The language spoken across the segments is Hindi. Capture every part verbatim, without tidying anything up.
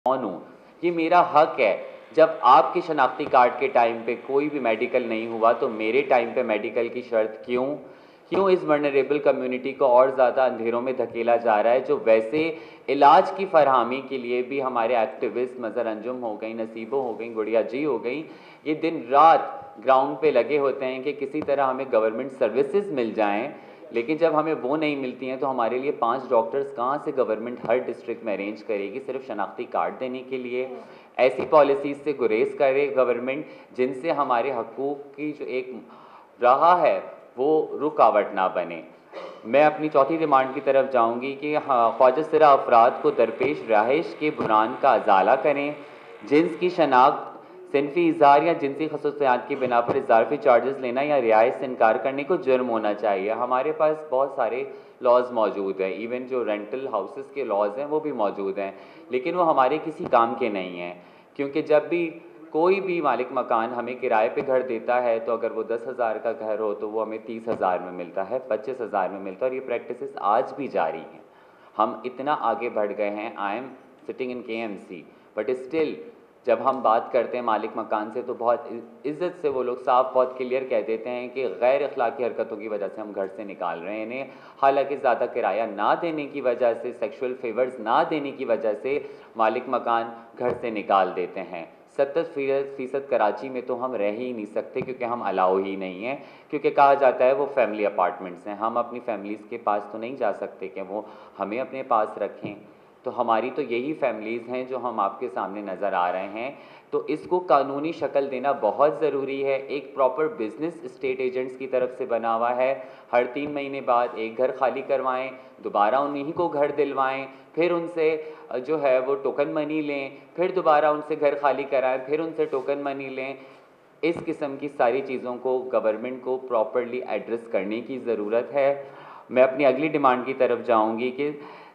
कौन हूँ, ये मेरा हक है। जब आपके शनाख्ती कार्ड के टाइम पे कोई भी मेडिकल नहीं हुआ तो मेरे टाइम पे मेडिकल की शर्त क्यों क्यों इस वल्नरेबल कम्युनिटी को और ज़्यादा अंधेरों में धकेला जा रहा है, जो वैसे इलाज की फरहमी के लिए भी हमारे एक्टिविस्ट मज़र अंजुम हो गई, नसीबो हो गई, गुड़िया जी हो गई, ये दिन रात ग्राउंड पे लगे होते हैं कि किसी तरह हमें गवर्नमेंट सर्विसेज मिल जाएं। लेकिन जब हमें वो नहीं मिलती हैं तो हमारे लिए पांच डॉक्टर्स कहाँ से गवर्नमेंट हर डिस्ट्रिक्ट में अरेंज करेगी सिर्फ शनाख्ती कार्ड देने के लिए। ऐसी पॉलिसीज़ से गुरेज करे गवर्नमेंट जिनसे हमारे हकूक़ की जो एक रहा है वो रुकावट ना बने। मैं अपनी चौथी डिमांड की तरफ जाऊंगी कि हाँ, ख्वाजा सिरा अफराद को दरपेश रहाइश के बुरान का अजाला करें, जिन्स की शनाख्त सिनफी इजहार या जिनसी खसूसियात की बिना पर इजाफी चार्जेस लेना या रियायत से इनकार करने को जुर्म होना चाहिए। हमारे पास बहुत सारे लॉज मौजूद हैं, इवन जो रेंटल हाउसेस के लॉज हैं वो भी मौजूद हैं, लेकिन वो हमारे किसी काम के नहीं हैं, क्योंकि जब भी कोई भी मालिक मकान हमें किराए पे घर देता है तो अगर वो दस हज़ार का घर हो तो वो हमें तीस हज़ार में मिलता है, पच्चीस हज़ार में मिलता है, और ये प्रैक्टिसेस आज भी जारी हैं। हम इतना आगे बढ़ गए हैं। आई एम सिटिंग इन के एम सी, बट स्टिल जब हम बात करते हैं मालिक मकान से तो बहुत इज़्ज़त से वो लोग साफ बहुत क्लियर कह देते हैं कि गैर अखलाकी हरकतों की वजह से हम घर से निकाल रहे हैं इन्हें। हालांकि ज़्यादा किराया ना देने की वजह से, सेक्सुअल फेवर्स ना देने की वजह से मालिक मकान घर से निकाल देते हैं। सत्तर फीसद कराची में तो हम रह ही नहीं सकते क्योंकि हम अलाउ ही नहीं हैं, क्योंकि कहा जाता है वो फैमिली अपार्टमेंट्स हैं। हम अपनी फैमिलीज़ के पास तो नहीं जा सकते कि वो हमें अपने पास रखें। तो हमारी तो यही फैमिलीज़ हैं जो हम आपके सामने नज़र आ रहे हैं। तो इसको कानूनी शक्ल देना बहुत ज़रूरी है। एक प्रॉपर बिजनेस स्टेट एजेंट्स की तरफ से बना हुआ है, हर तीन महीने बाद एक घर खाली करवाएं, दोबारा उन्हीं को घर दिलवाएं, फिर उनसे जो है वो टोकन मनी लें, फिर दोबारा उनसे घर खाली कराएं, फिर उनसे टोकन मनी लें। इस किस्म की सारी चीज़ों को गवर्नमेंट को प्रॉपरली एड्रेस करने की ज़रूरत है। मैं अपनी अगली डिमांड की तरफ जाऊँगी कि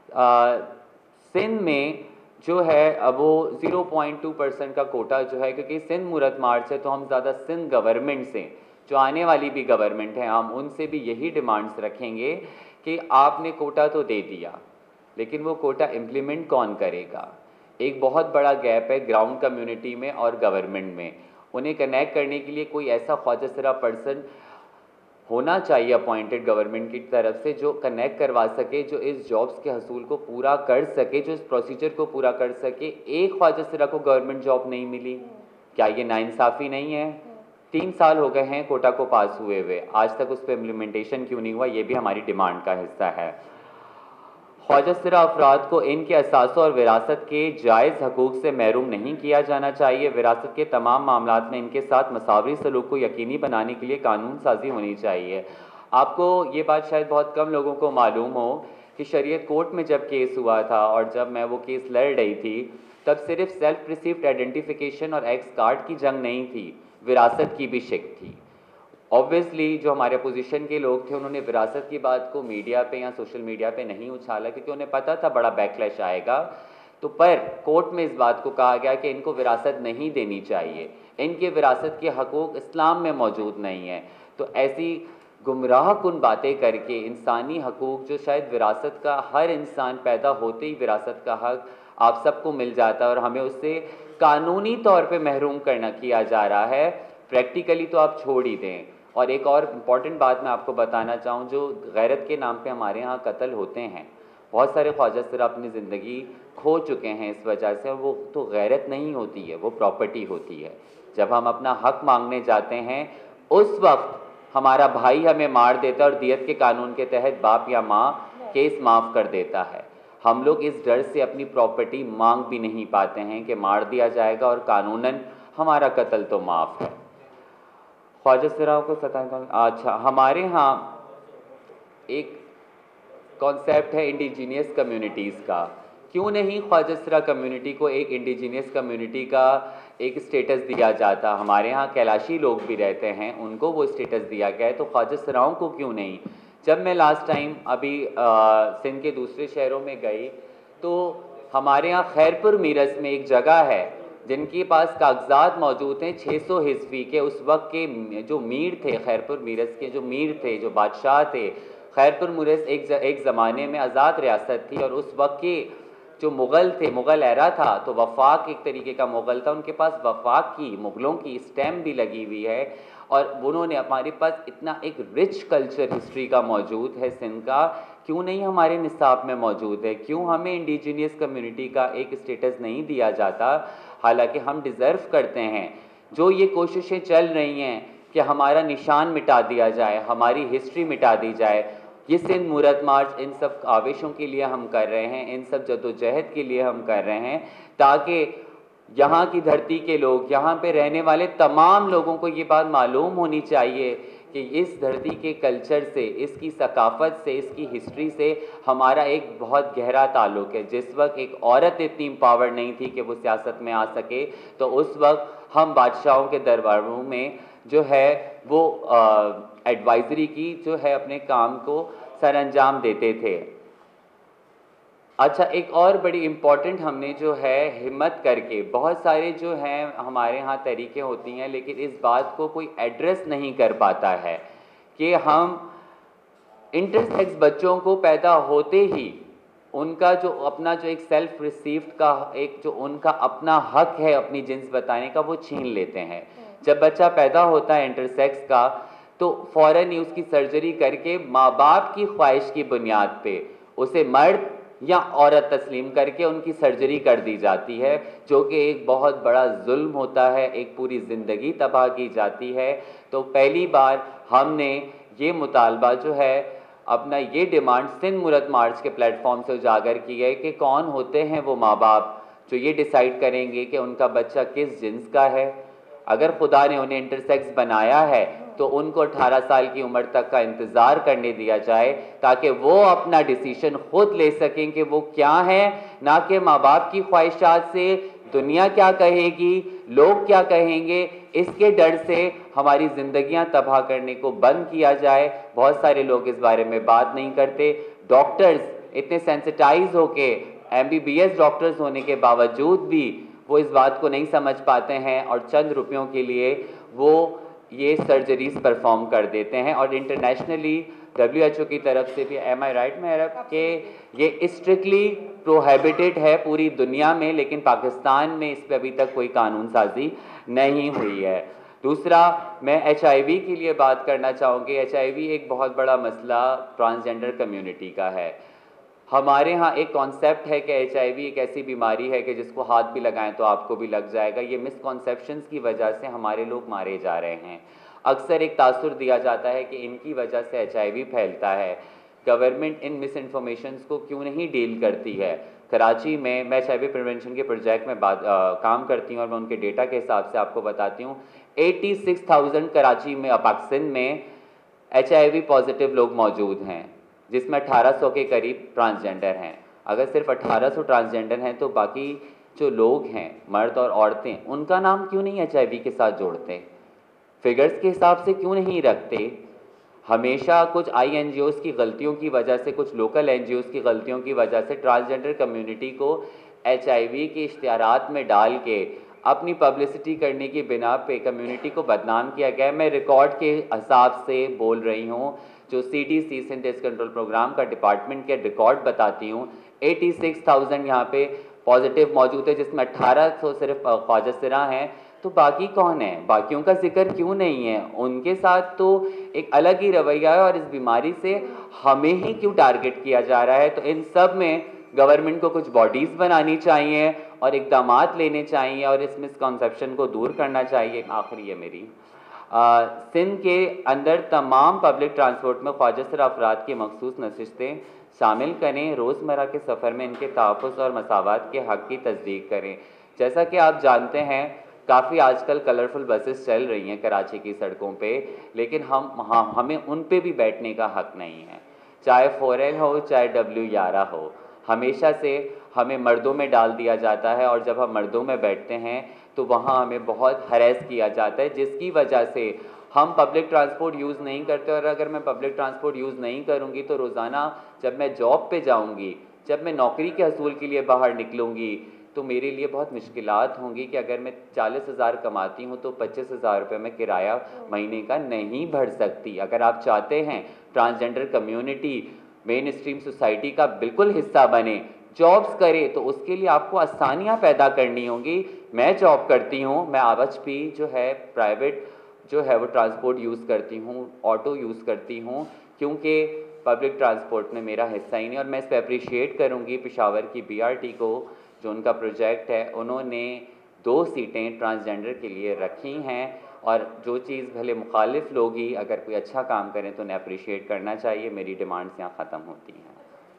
आ, सिंध में जो है अब वो ज़ीरो पॉइंट टू परसेंट का कोटा जो है, क्योंकि सिंध मुरत मार्च है तो हम ज़्यादा सिंध गवर्नमेंट से, जो आने वाली भी गवर्नमेंट है, हम उनसे भी यही डिमांड्स रखेंगे कि आपने कोटा तो दे दिया लेकिन वो कोटा इम्प्लीमेंट कौन करेगा। एक बहुत बड़ा गैप है ग्राउंड कम्युनिटी में और गवर्नमेंट में। उन्हें कनेक्ट करने के लिए कोई ऐसा ख्वाजा सिरा पर्सन होना चाहिए अपॉइंटेड गवर्नमेंट की तरफ से जो कनेक्ट करवा सके, जो इस जॉब्स के हसूल को पूरा कर सके, जो इस प्रोसीजर को पूरा कर सके। एक ख्वाजा सिरा को गवर्नमेंट जॉब नहीं मिली, क्या ये नाइंसाफ़ी नहीं है? तीन साल हो गए हैं कोटा को पास हुए हुए, आज तक उस पर इम्प्लीमेंटेशन क्यों नहीं हुआ? ये भी हमारी डिमांड का हिस्सा है। ख्वाजा सिरा अफराद को इनके असासों और विरासत के जायज़ हकूक़ से महरूम नहीं किया जाना चाहिए। विरासत के तमाम मामलात में इनके साथ मसावरी सलूक को यकीनी बनाने के लिए कानून साजी होनी चाहिए। आपको ये बात शायद बहुत कम लोगों को मालूम हो कि शरीयत कोर्ट में जब केस हुआ था और जब मैं वो केस लड़ रही थी तब सिर्फ सेल्फ रिसीव्ड आइडेंटिफिकेशन और एक्स कार्ड की जंग नहीं थी, विरासत की भी शिक थी। ऑब्वियसली जो हमारे अपोजिशन के लोग थे उन्होंने विरासत की बात को मीडिया पे या सोशल मीडिया पे नहीं उछाला क्योंकि उन्हें पता था बड़ा बैकलैश आएगा। तो पर कोर्ट में इस बात को कहा गया कि इनको विरासत नहीं देनी चाहिए, इनके विरासत के हकूक़ इस्लाम में मौजूद नहीं है। तो ऐसी गुमराह कुन बातें करके इंसानी हकूक़, जो शायद विरासत का हर इंसान पैदा होते ही विरासत का हक आप सबको मिल जाता है और हमें उससे कानूनी तौर पर महरूम करना किया जा रहा है, प्रैक्टिकली तो आप छोड़ ही दें। और एक और इम्पॉर्टेंट बात मैं आपको बताना चाहूँ, जो गैरत के नाम पे हमारे यहाँ कत्ल होते हैं, बहुत सारे ख्वाजा सिरा अपनी ज़िंदगी खो चुके हैं इस वजह से। वो तो गैरत नहीं होती है, वो प्रॉपर्टी होती है। जब हम अपना हक मांगने जाते हैं उस वक्त हमारा भाई हमें मार देता है और दियत के कानून के तहत बाप या माँ केस माफ़ कर देता है। हम लोग इस डर से अपनी प्रॉपर्टी मांग भी नहीं पाते हैं कि मार दिया जाएगा और कानूनन हमारा कत्ल तो माफ़ है। ख्वाजा सिरा को सता अच्छा, हमारे यहाँ एक कॉन्सेप्ट है इंडिजीनियस कम्युनिटीज़ का। क्यों नहीं ख्वाजा सिरा कम्युनिटी को एक इंडिजीनियस कम्युनिटी का एक स्टेटस दिया जाता? हमारे यहाँ कैलाशी लोग भी रहते हैं, उनको वो स्टेटस दिया गया है, तो ख्वाजा सिराओं को क्यों नहीं? जब मैं लास्ट टाइम अभी सिंध के दूसरे शहरों में गई तो हमारे यहाँ खैरपुर मीरस में एक जगह है जिनके पास कागजात मौजूद हैं छः सौ हिस्वी के। उस वक्त के जो मीर थे, खैरपुर मीरस के जो मीर थे, जो बादशाह थे, खैरपुर मीरस एक ज, एक ज़माने में आज़ाद रियासत थी और उस वक्त के जो मुग़ल थे, मुग़ल एरा था, तो वफाक एक तरीके का मुग़ल था, उनके पास वफाक की, मुग़लों की स्टैम्प भी लगी हुई है और उन्होंने हमारे पास इतना एक रिच कल्चर हिस्ट्री का मौजूद है सिंध का, क्यों नहीं हमारे निसाब में मौजूद है? क्यों हमें इंडिजीनियस कम्युनिटी का एक स्टेटस नहीं दिया जाता? हालांकि हम डिज़र्व करते हैं। जो ये कोशिशें चल रही हैं कि हमारा निशान मिटा दिया जाए, हमारी हिस्ट्री मिटा दी जाए, ये सिंध मूरत मार्च इन सब आवेशों के लिए हम कर रहे हैं, इन सब जद्दोजहद के लिए हम कर रहे हैं, ताकि यहाँ की धरती के लोग, यहाँ पे रहने वाले तमाम लोगों को ये बात मालूम होनी चाहिए कि इस धरती के कल्चर से, इसकी सकाफ़त से, इसकी हिस्ट्री से हमारा एक बहुत गहरा ताल्लुक़ है। जिस वक्त एक औरत इतनी पावर नहीं थी कि वो सियासत में आ सके, तो उस वक्त हम बादशाहों के दरबारों में जो है वो एडवाइज़री की जो है अपने काम को सर अंजाम देते थे। अच्छा, एक और बड़ी इम्पॉर्टेंट हमने जो है हिम्मत करके, बहुत सारे जो हैं हमारे यहाँ तरीक़े होती हैं, लेकिन इस बात को कोई एड्रेस नहीं कर पाता है कि हम इंटरसेक्स बच्चों को पैदा होते ही उनका जो अपना जो एक सेल्फ रिसीव्ड का एक जो उनका अपना हक है अपनी जिन्स बताने का, वो छीन लेते हैं। जब बच्चा पैदा होता है इंटरसेक्स का, तो फ़ौरन ही उसकी सर्जरी करके माँ बाप की ख्वाहिश की बुनियाद पे उसे मर्द या औरत तस्लीम करके उनकी सर्जरी कर दी जाती है, जो कि एक बहुत बड़ा जुल्म होता है, एक पूरी ज़िंदगी तबाह की जाती है। तो पहली बार हमने ये मुतालबा जो है अपना ये डिमांड सिंध मूरत मार्च के प्लेटफॉर्म से उजागर की है कि कौन होते हैं वो माँ बाप जो ये डिसाइड करेंगे कि उनका बच्चा किस जिन्स का है। अगर खुदा ने उन्हें इंटरसेक्स बनाया है तो उनको अठारह साल की उम्र तक का इंतज़ार करने दिया जाए, ताकि वो अपना डिसीजन खुद ले सकें कि वो क्या हैं, ना कि माँ बाप की ख्वाहिशात से दुनिया क्या कहेगी, लोग क्या कहेंगे, इसके डर से हमारी ज़िंदगियां तबाह करने को बंद किया जाए। बहुत सारे लोग इस बारे में बात नहीं करते। डॉक्टर्स इतने सेंसिटाइज होके, M B B S doctors होने के बावजूद भी वो इस बात को नहीं समझ पाते हैं और चंद रुपयों के लिए वो ये सर्जरीज परफॉर्म कर देते हैं। और इंटरनेशनली डब्ल्यू एच ओ की तरफ से भी, एम आई राइट में अरब, के ये स्ट्रिक्टली प्रोहिबिटेड है पूरी दुनिया में, लेकिन पाकिस्तान में इस पर अभी तक कोई कानून साजी नहीं हुई है। दूसरा, मैं एच आई वी के लिए बात करना चाहूँगी। एच आई वी एक बहुत बड़ा मसला ट्रांसजेंडर कम्युनिटी का है। हमारे यहाँ एक कॉन्सेप्ट है कि एच आई वी एक ऐसी बीमारी है कि जिसको हाथ भी लगाएं तो आपको भी लग जाएगा। ये मिसकॉन्सेप्शंस की वजह से हमारे लोग मारे जा रहे हैं। अक्सर एक तासुर दिया जाता है कि इनकी वजह से एच आई वी फैलता है। गवर्नमेंट इन मिस इन्फॉर्मेशन को क्यों नहीं डील करती है? कराची में मैं एच आई वी प्रिवेंशन के प्रोजेक्ट में बात आ, काम करती हूँ और मैं उनके डेटा के हिसाब से आपको बताती हूँ। छियासी हज़ार कराची में, पाकिस्तान में एच आई वी पॉजिटिव लोग मौजूद हैं, जिसमें अठारह सौ के करीब ट्रांसजेंडर हैं। अगर सिर्फ अठारह सौ ट्रांसजेंडर हैं तो बाकी जो लोग हैं, मर्द और औरतें, उनका नाम क्यों नहीं एच आई वी के साथ जोड़ते? फिगर्स के हिसाब से क्यों नहीं रखते? हमेशा कुछ आई एन जी ओज़ की गलतियों की वजह से, कुछ लोकल एन जी ओज़ की गलतियों की वजह से ट्रांसजेंडर कम्युनिटी को एच आई वी के इश्तिहारात में डाल के अपनी पब्लिसिटी करने की बिना पे कम्युनिटी को बदनाम किया गया। मैं रिकॉर्ड के हिसाब से बोल रही हूँ, जो C D C Sindh disease control programme का डिपार्टमेंट के रिकॉर्ड बताती हूँ। छियासी हज़ार यहाँ पे पॉजिटिव मौजूद है, जिसमें अठारह सौ सिर्फ ख्वाजा सिरा हैं। तो बाकी कौन है? बाकियों का जिक्र क्यों नहीं है? उनके साथ तो एक अलग ही रवैया है और इस बीमारी से हमें ही क्यों टारगेट किया जा रहा है? तो इन सब में गवर्नमेंट को कुछ बॉडीज़ बनानी चाहिए और इक़दामात लेने चाहिए और इस मिसकॉन्सेप्शन को दूर करना चाहिए। आखिरी है मेरी, सिंध के अंदर तमाम पब्लिक ट्रांसपोर्ट में ख्वाजा सिरा अफराद की मखसूस नशिस्तें शामिल करें। रोज़मर्रा के सफ़र में इनके तहफ़्फ़ुज़ और मसावात के हक़ की तस्दीक करें। जैसा कि आप जानते हैं, काफ़ी आजकल कलरफुल बसेस चल रही हैं कराची की सड़कों पे, लेकिन हम हाँ हमें उन पे भी बैठने का हक़ नहीं है। चाहे फोर एल हो, चाहे डब्ल्यू ग्यारह हो, हमेशा से हमें मर्दों में डाल दिया जाता है और जब हम मर्दों में बैठते हैं तो वहाँ हमें बहुत हरेस किया जाता है, जिसकी वजह से हम पब्लिक ट्रांसपोर्ट यूज़ नहीं करते। और अगर मैं पब्लिक ट्रांसपोर्ट यूज़ नहीं करूँगी तो रोज़ाना जब मैं जॉब पे जाऊँगी, जब मैं नौकरी के हसूल के लिए बाहर निकलूँगी, तो मेरे लिए बहुत मुश्किलात होंगी कि अगर मैं चालीस हज़ार कमाती हूँ तो पच्चीस हज़ार रुपये में किराया महीने का नहीं भर सकती। अगर आप चाहते हैं transgender community mainstream society का बिल्कुल हिस्सा बने, जॉब्स करे तो उसके लिए आपको आसानियां पैदा करनी होंगी। मैं जॉब करती हूँ, मैं आज भी जो है प्राइवेट जो है वो ट्रांसपोर्ट यूज़ करती हूँ, ऑटो यूज़ करती हूँ, क्योंकि पब्लिक ट्रांसपोर्ट में मेरा हिस्सा ही नहीं। और मैं इस पर अप्रिशिएट करूँगी पेशावर की बीआरटी को, जो उनका प्रोजेक्ट है, उन्होंने दो सीटें ट्रांसजेंडर के लिए रखी हैं। और जो चीज़ भले मुखालिफ लोग ही अगर कोई अच्छा काम करें तो उन्हें अप्रिशिएट करना चाहिए। मेरी डिमांड्स यहाँ ख़त्म होती हैं।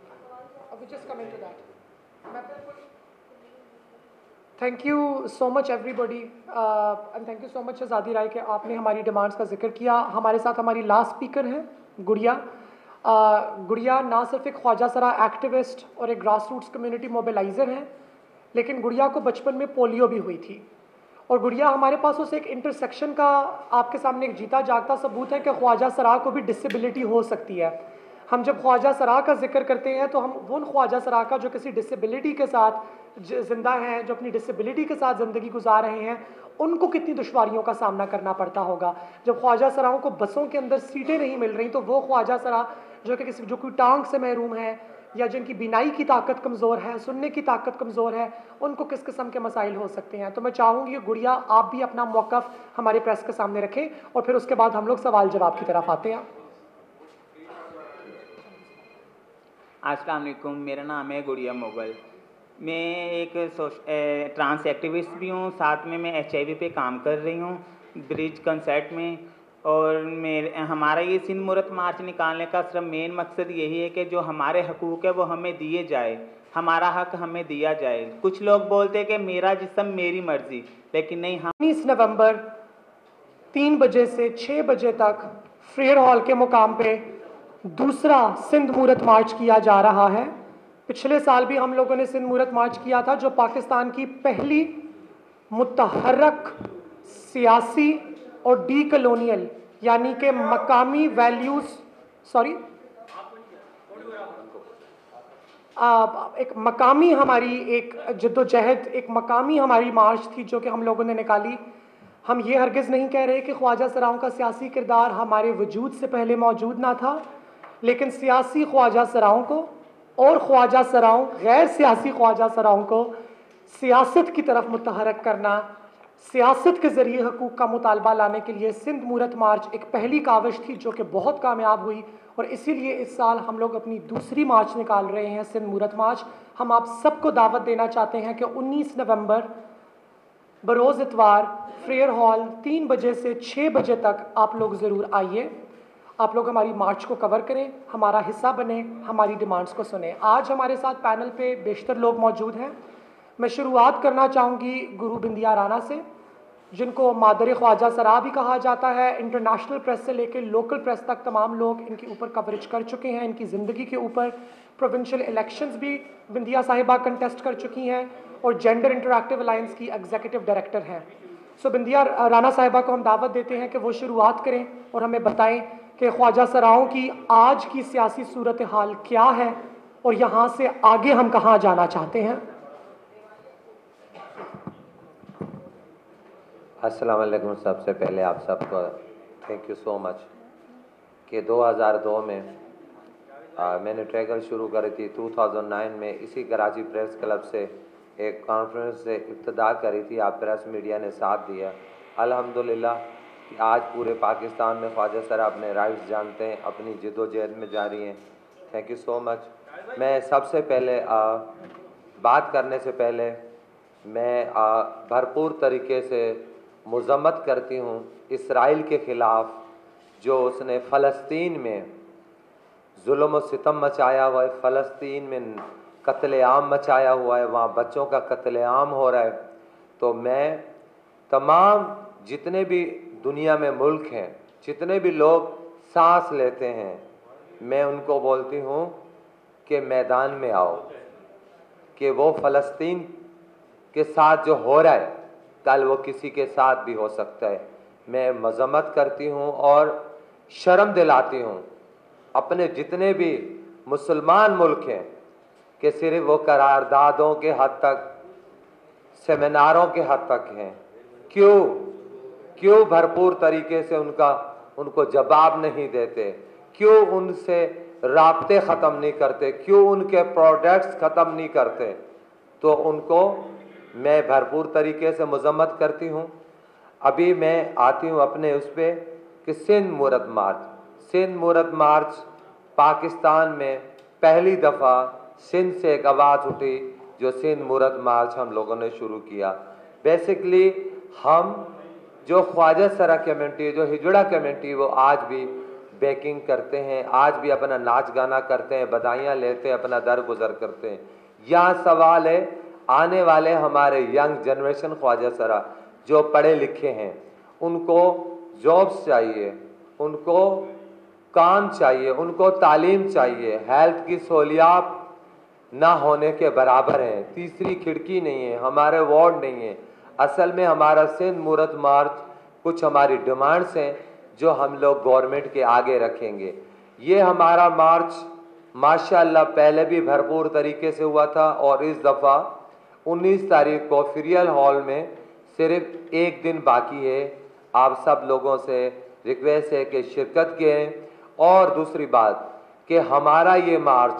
Thank you so much everybody and thank you so much Azadi Rai कि आपने हमारी डिमांड्स का जिक्र किया। हमारे साथ हमारी लास्ट स्पीकर हैं गुड़िया। uh, गुड़िया ना सिर्फ एक ख्वाजा सरा एक्टिविस्ट और एक ग्रास रूट्स कम्युनिटी मोबिलाइज़र हैं, लेकिन गुड़िया को बचपन में पोलियो भी हुई थी। और गुड़िया हमारे पास उस एक इंटरसेक्शन का आपके सामने एक जीता जागता सबूत है कि ख्वाजा सरा को भी डिसेबिलिटी हो सकती है। हम जब ख्वाजा सरा का जिक्र करते हैं तो हम वो ख्वाजा सरा का जो किसी डिसेबिलिटी के साथ ज़िंदा हैं, जो अपनी डिसेबिलिटी के साथ ज़िंदगी गुजार रहे हैं, उनको कितनी दुश्वारियों का सामना करना पड़ता होगा। जब ख्वाजा सराओं को बसों के अंदर सीटें नहीं मिल रही, तो वो ख्वाजा सरा जो कि किसी जो कोई टांग से महरूम है या जिनकी बिनाई की ताकत कमज़ोर है, सुनने की ताकत कमज़ोर है, उनको किस किस्म के मसाइल हो सकते हैं। तो मैं चाहूँगी कि गुड़िया आप भी अपना मौक़िफ़ हमारे प्रेस के सामने रखें और फिर उसके बाद हम लोग सवाल जवाब की तरफ आते हैं। अस्सलाम वालेकुम, मेरा नाम है गुड़िया मुगल। मैं एक ट्रांस एक्टिविस्ट भी हूँ, साथ में मैं एच आई वी पे काम कर रही हूँ ब्रिज कंसर्ट में। और मेरे हमारा ये सिंध मूरत मार्च निकालने का सिर्फ मेन मकसद यही है कि जो हमारे हकूक़ है वो हमें दिए जाए, हमारा हक हमें दिया जाए। कुछ लोग बोलते हैं कि मेरा जिस्म मेरी मर्ज़ी, लेकिन नहीं। हम उन्नीस नवंबर तीन बजे से छः बजे तक फ्रेयर हॉल के मुकाम पे दूसरा सिंध मूरत मार्च किया जा रहा है। पिछले साल भी हम लोगों ने सिंध मूरत मार्च किया था, जो पाकिस्तान की पहली मुतहर्रक सियासी और डी कलोनियल यानी कि मकामी वैल्यूज़ सॉरी एक मकामी हमारी एक जद्दोजहद, एक मकामी हमारी मार्च थी जो कि हम लोगों ने निकाली। हम ये हरगिज़ नहीं कह रहे कि ख्वाजा सराओं का सियासी किरदार हमारे वजूद से पहले मौजूद ना था, लेकिन सियासी ख्वाजा सराओं को और ख्वाजा सराओं गैर सियासी ख्वाजा सराओं को सियासत की तरफ मुतहरक करना, सियासत के ज़रिए हकूक़ का मुतालबा लाने के लिए सिंध मूरत मार्च एक पहली काविश थी जो कि बहुत कामयाब हुई। और इसीलिए इस साल हम लोग अपनी दूसरी मार्च निकाल रहे हैं, सिंध मूरत मार्च। हम आप सबको दावत देना चाहते हैं कि उन्नीस नवंबर बरोज़ इतवार फ्रेयर हॉल तीन बजे से छः बजे तक आप लोग ज़रूर आइए। आप लोग हमारी मार्च को कवर करें, हमारा हिस्सा बने, हमारी डिमांड्स को सुने। आज हमारे साथ पैनल पे बेशतर लोग मौजूद हैं। मैं शुरुआत करना चाहूँगी गुरु बिंदिया राना से, जिनको मादर ख्वाजा सरा भी कहा जाता है। इंटरनेशनल प्रेस से लेकर लोकल प्रेस तक तमाम लोग इनके ऊपर कवरेज कर चुके हैं, इनकी ज़िंदगी के ऊपर। प्रोविंशियल इलेक्शंस भी बिंदिया साहिबा कंटेस्ट कर चुकी हैं और जेंडर इंटरैक्टिव अलायंस की एग्जीक्यूटिव डायरेक्टर हैं। सो बिंदिया राना साहिबा को हम दावत देते हैं कि वो शुरुआत करें और हमें बताएं कि ख्वाजा सराओं की आज की सियासी सूरत हाल क्या है और यहाँ से आगे हम कहाँ जाना चाहते हैं। अस्सलाम वालेकुम। सबसे पहले आप सबको थैंक यू सो मच कि दो हज़ार दो में आ, मैंने ट्रैगल शुरू करी थी। दो हज़ार नौ में इसी कराची प्रेस क्लब से एक कॉन्फ्रेंस से इब्तिदा करी थी। आप प्रेस मीडिया ने साथ दिया। अल्हम्दुलिल्लाह कि आज पूरे पाकिस्तान में ख्वाजा सरा अपने राइट्स जानते हैं, अपनी जद्दोजहद में जारी हैं। Thank you so much. मैं सबसे पहले आ, बात करने से पहले मैं भरपूर तरीके से मज़म्मत करती हूँ इसराइल के ख़िलाफ़, जो उसने फ़लस्तीन में जुल्म व सितम मचाया हुआ है, फ़लस्तीन में कत्लेआम मचाया हुआ है, वहाँ बच्चों का कत्लेआम हो रहा है। तो मैं तमाम जितने भी दुनिया में मुल्क हैं, जितने भी लोग सांस लेते हैं, मैं उनको बोलती हूँ कि मैदान में आओ, कि वो फ़लस्तीन के साथ जो हो रहा है कल वो किसी के साथ भी हो सकता है। मैं मज़म्मत करती हूँ और शर्म दिलाती हूँ अपने जितने भी मुसलमान मुल्क हैं कि सिर्फ वो करारदादों के हद तक, सेमिनारों के हद तक हैं। क्यों क्यों भरपूर तरीके से उनका उनको जवाब नहीं देते? क्यों उनसे राब्ते ख़त्म नहीं करते, क्यों उनके प्रोडक्ट्स ख़त्म नहीं करते, तो उनको मैं भरपूर तरीके से मजम्मत करती हूँ। अभी मैं आती हूँ अपने उस पर कि सिंध मूरत मार्च, सिंध मूरत मार्च पाकिस्तान में पहली दफ़ा सिंध से एक आवाज़ उठी जो सिंध मूरत मार्च हम लोगों ने शुरू किया। बेसिकली हम जो ख्वाजा सरा कम्यूनिटी, जो हिजड़ा कम्यूनिटी, वो आज भी बेकिंग करते हैं, आज भी अपना नाच गाना करते हैं, बधाइयाँ लेते हैं, अपना दर गुजर करते हैं। यहाँ सवाल है आने वाले हमारे यंग जनरेशन ख्वाजा सरा जो पढ़े लिखे हैं, उनको जॉब्स चाहिए, उनको काम चाहिए, उनको तालीम चाहिए। हेल्थ की सहूलियात ना होने के बराबर हैं, तीसरी खिड़की नहीं है, हमारे वार्ड नहीं है। असल में हमारा सिंध मूरत मार्च कुछ हमारी डिमांड्स हैं जो हम लोग गवर्नमेंट के आगे रखेंगे। ये हमारा मार्च माशाअल्लाह पहले भी भरपूर तरीके से हुआ था और इस दफ़ा उन्नीस तारीख को फरियल हॉल में सिर्फ एक दिन बाकी है। आप सब लोगों से रिक्वेस्ट है कि शिरकत करें। और दूसरी बात कि हमारा ये मार्च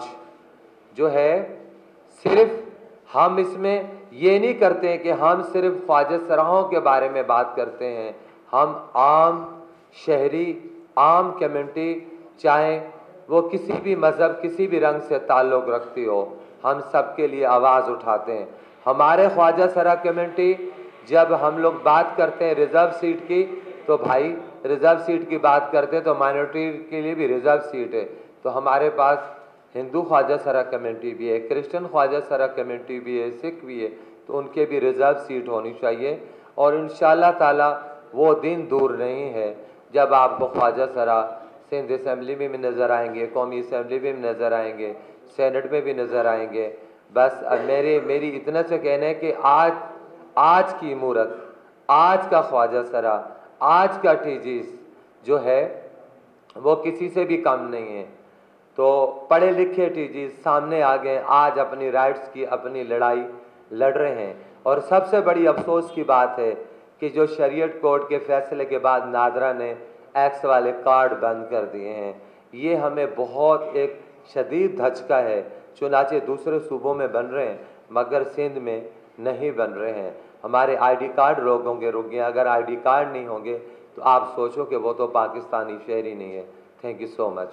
जो है सिर्फ हम इसमें ये नहीं करते हैं कि हम सिर्फ ख्वाजा सराहों के बारे में बात करते हैं, हम आम शहरी, आम कम्यूनिटी, चाहे वो किसी भी मज़हब, किसी भी रंग से ताल्लुक़ रखती हो, हम सब के लिए आवाज़ उठाते हैं। हमारे ख्वाजा सरा कम्यूनिटी जब हम लोग बात करते हैं रिज़र्व सीट की, तो भाई रिज़र्व सीट की बात करते हैं तो माइनॉरिटी के लिए भी रिज़र्व सीट है। तो हमारे पास हिंदू ख्वाजा सरा कम्यूनिटी भी है, क्रिश्चियन ख्वाजा सरा कम्यूनिटी भी है, सिख भी है, तो उनके भी रिज़र्व सीट होनी चाहिए। और इंशाअल्लाह ताला वो दिन दूर नहीं है जब आपको ख्वाजा सरा सिंध असम्बली में भी नज़र आएंगे, कौमी असम्बली में भी नज़र आएंगे, सेनेट में भी नज़र आएंगे। बस अब मेरे मेरी इतना से कहना है कि आज आज की मूरत, आज का ख्वाजा सरा, आज का टीजीस जो है वो किसी से भी कम नहीं है। तो पढ़े लिखे टीजीस सामने आ गए, आज अपनी राइट्स की अपनी लड़ाई लड़ रहे हैं। और सबसे बड़ी अफसोस की बात है कि जो शरीयत कोर्ट के फैसले के बाद नादरा ने एक्स वाले कार्ड बंद कर दिए हैं, ये हमें बहुत एक शदीद धचका है। चुनाचे दूसरे सूबों में बन रहे हैं मगर सिंध में नहीं बन रहे हैं। हमारे आईडी कार्ड रोग होंगे रुक गए, अगर आईडी कार्ड नहीं होंगे तो आप सोचो कि वो तो पाकिस्तानी शहरी नहीं है। Thank you so much.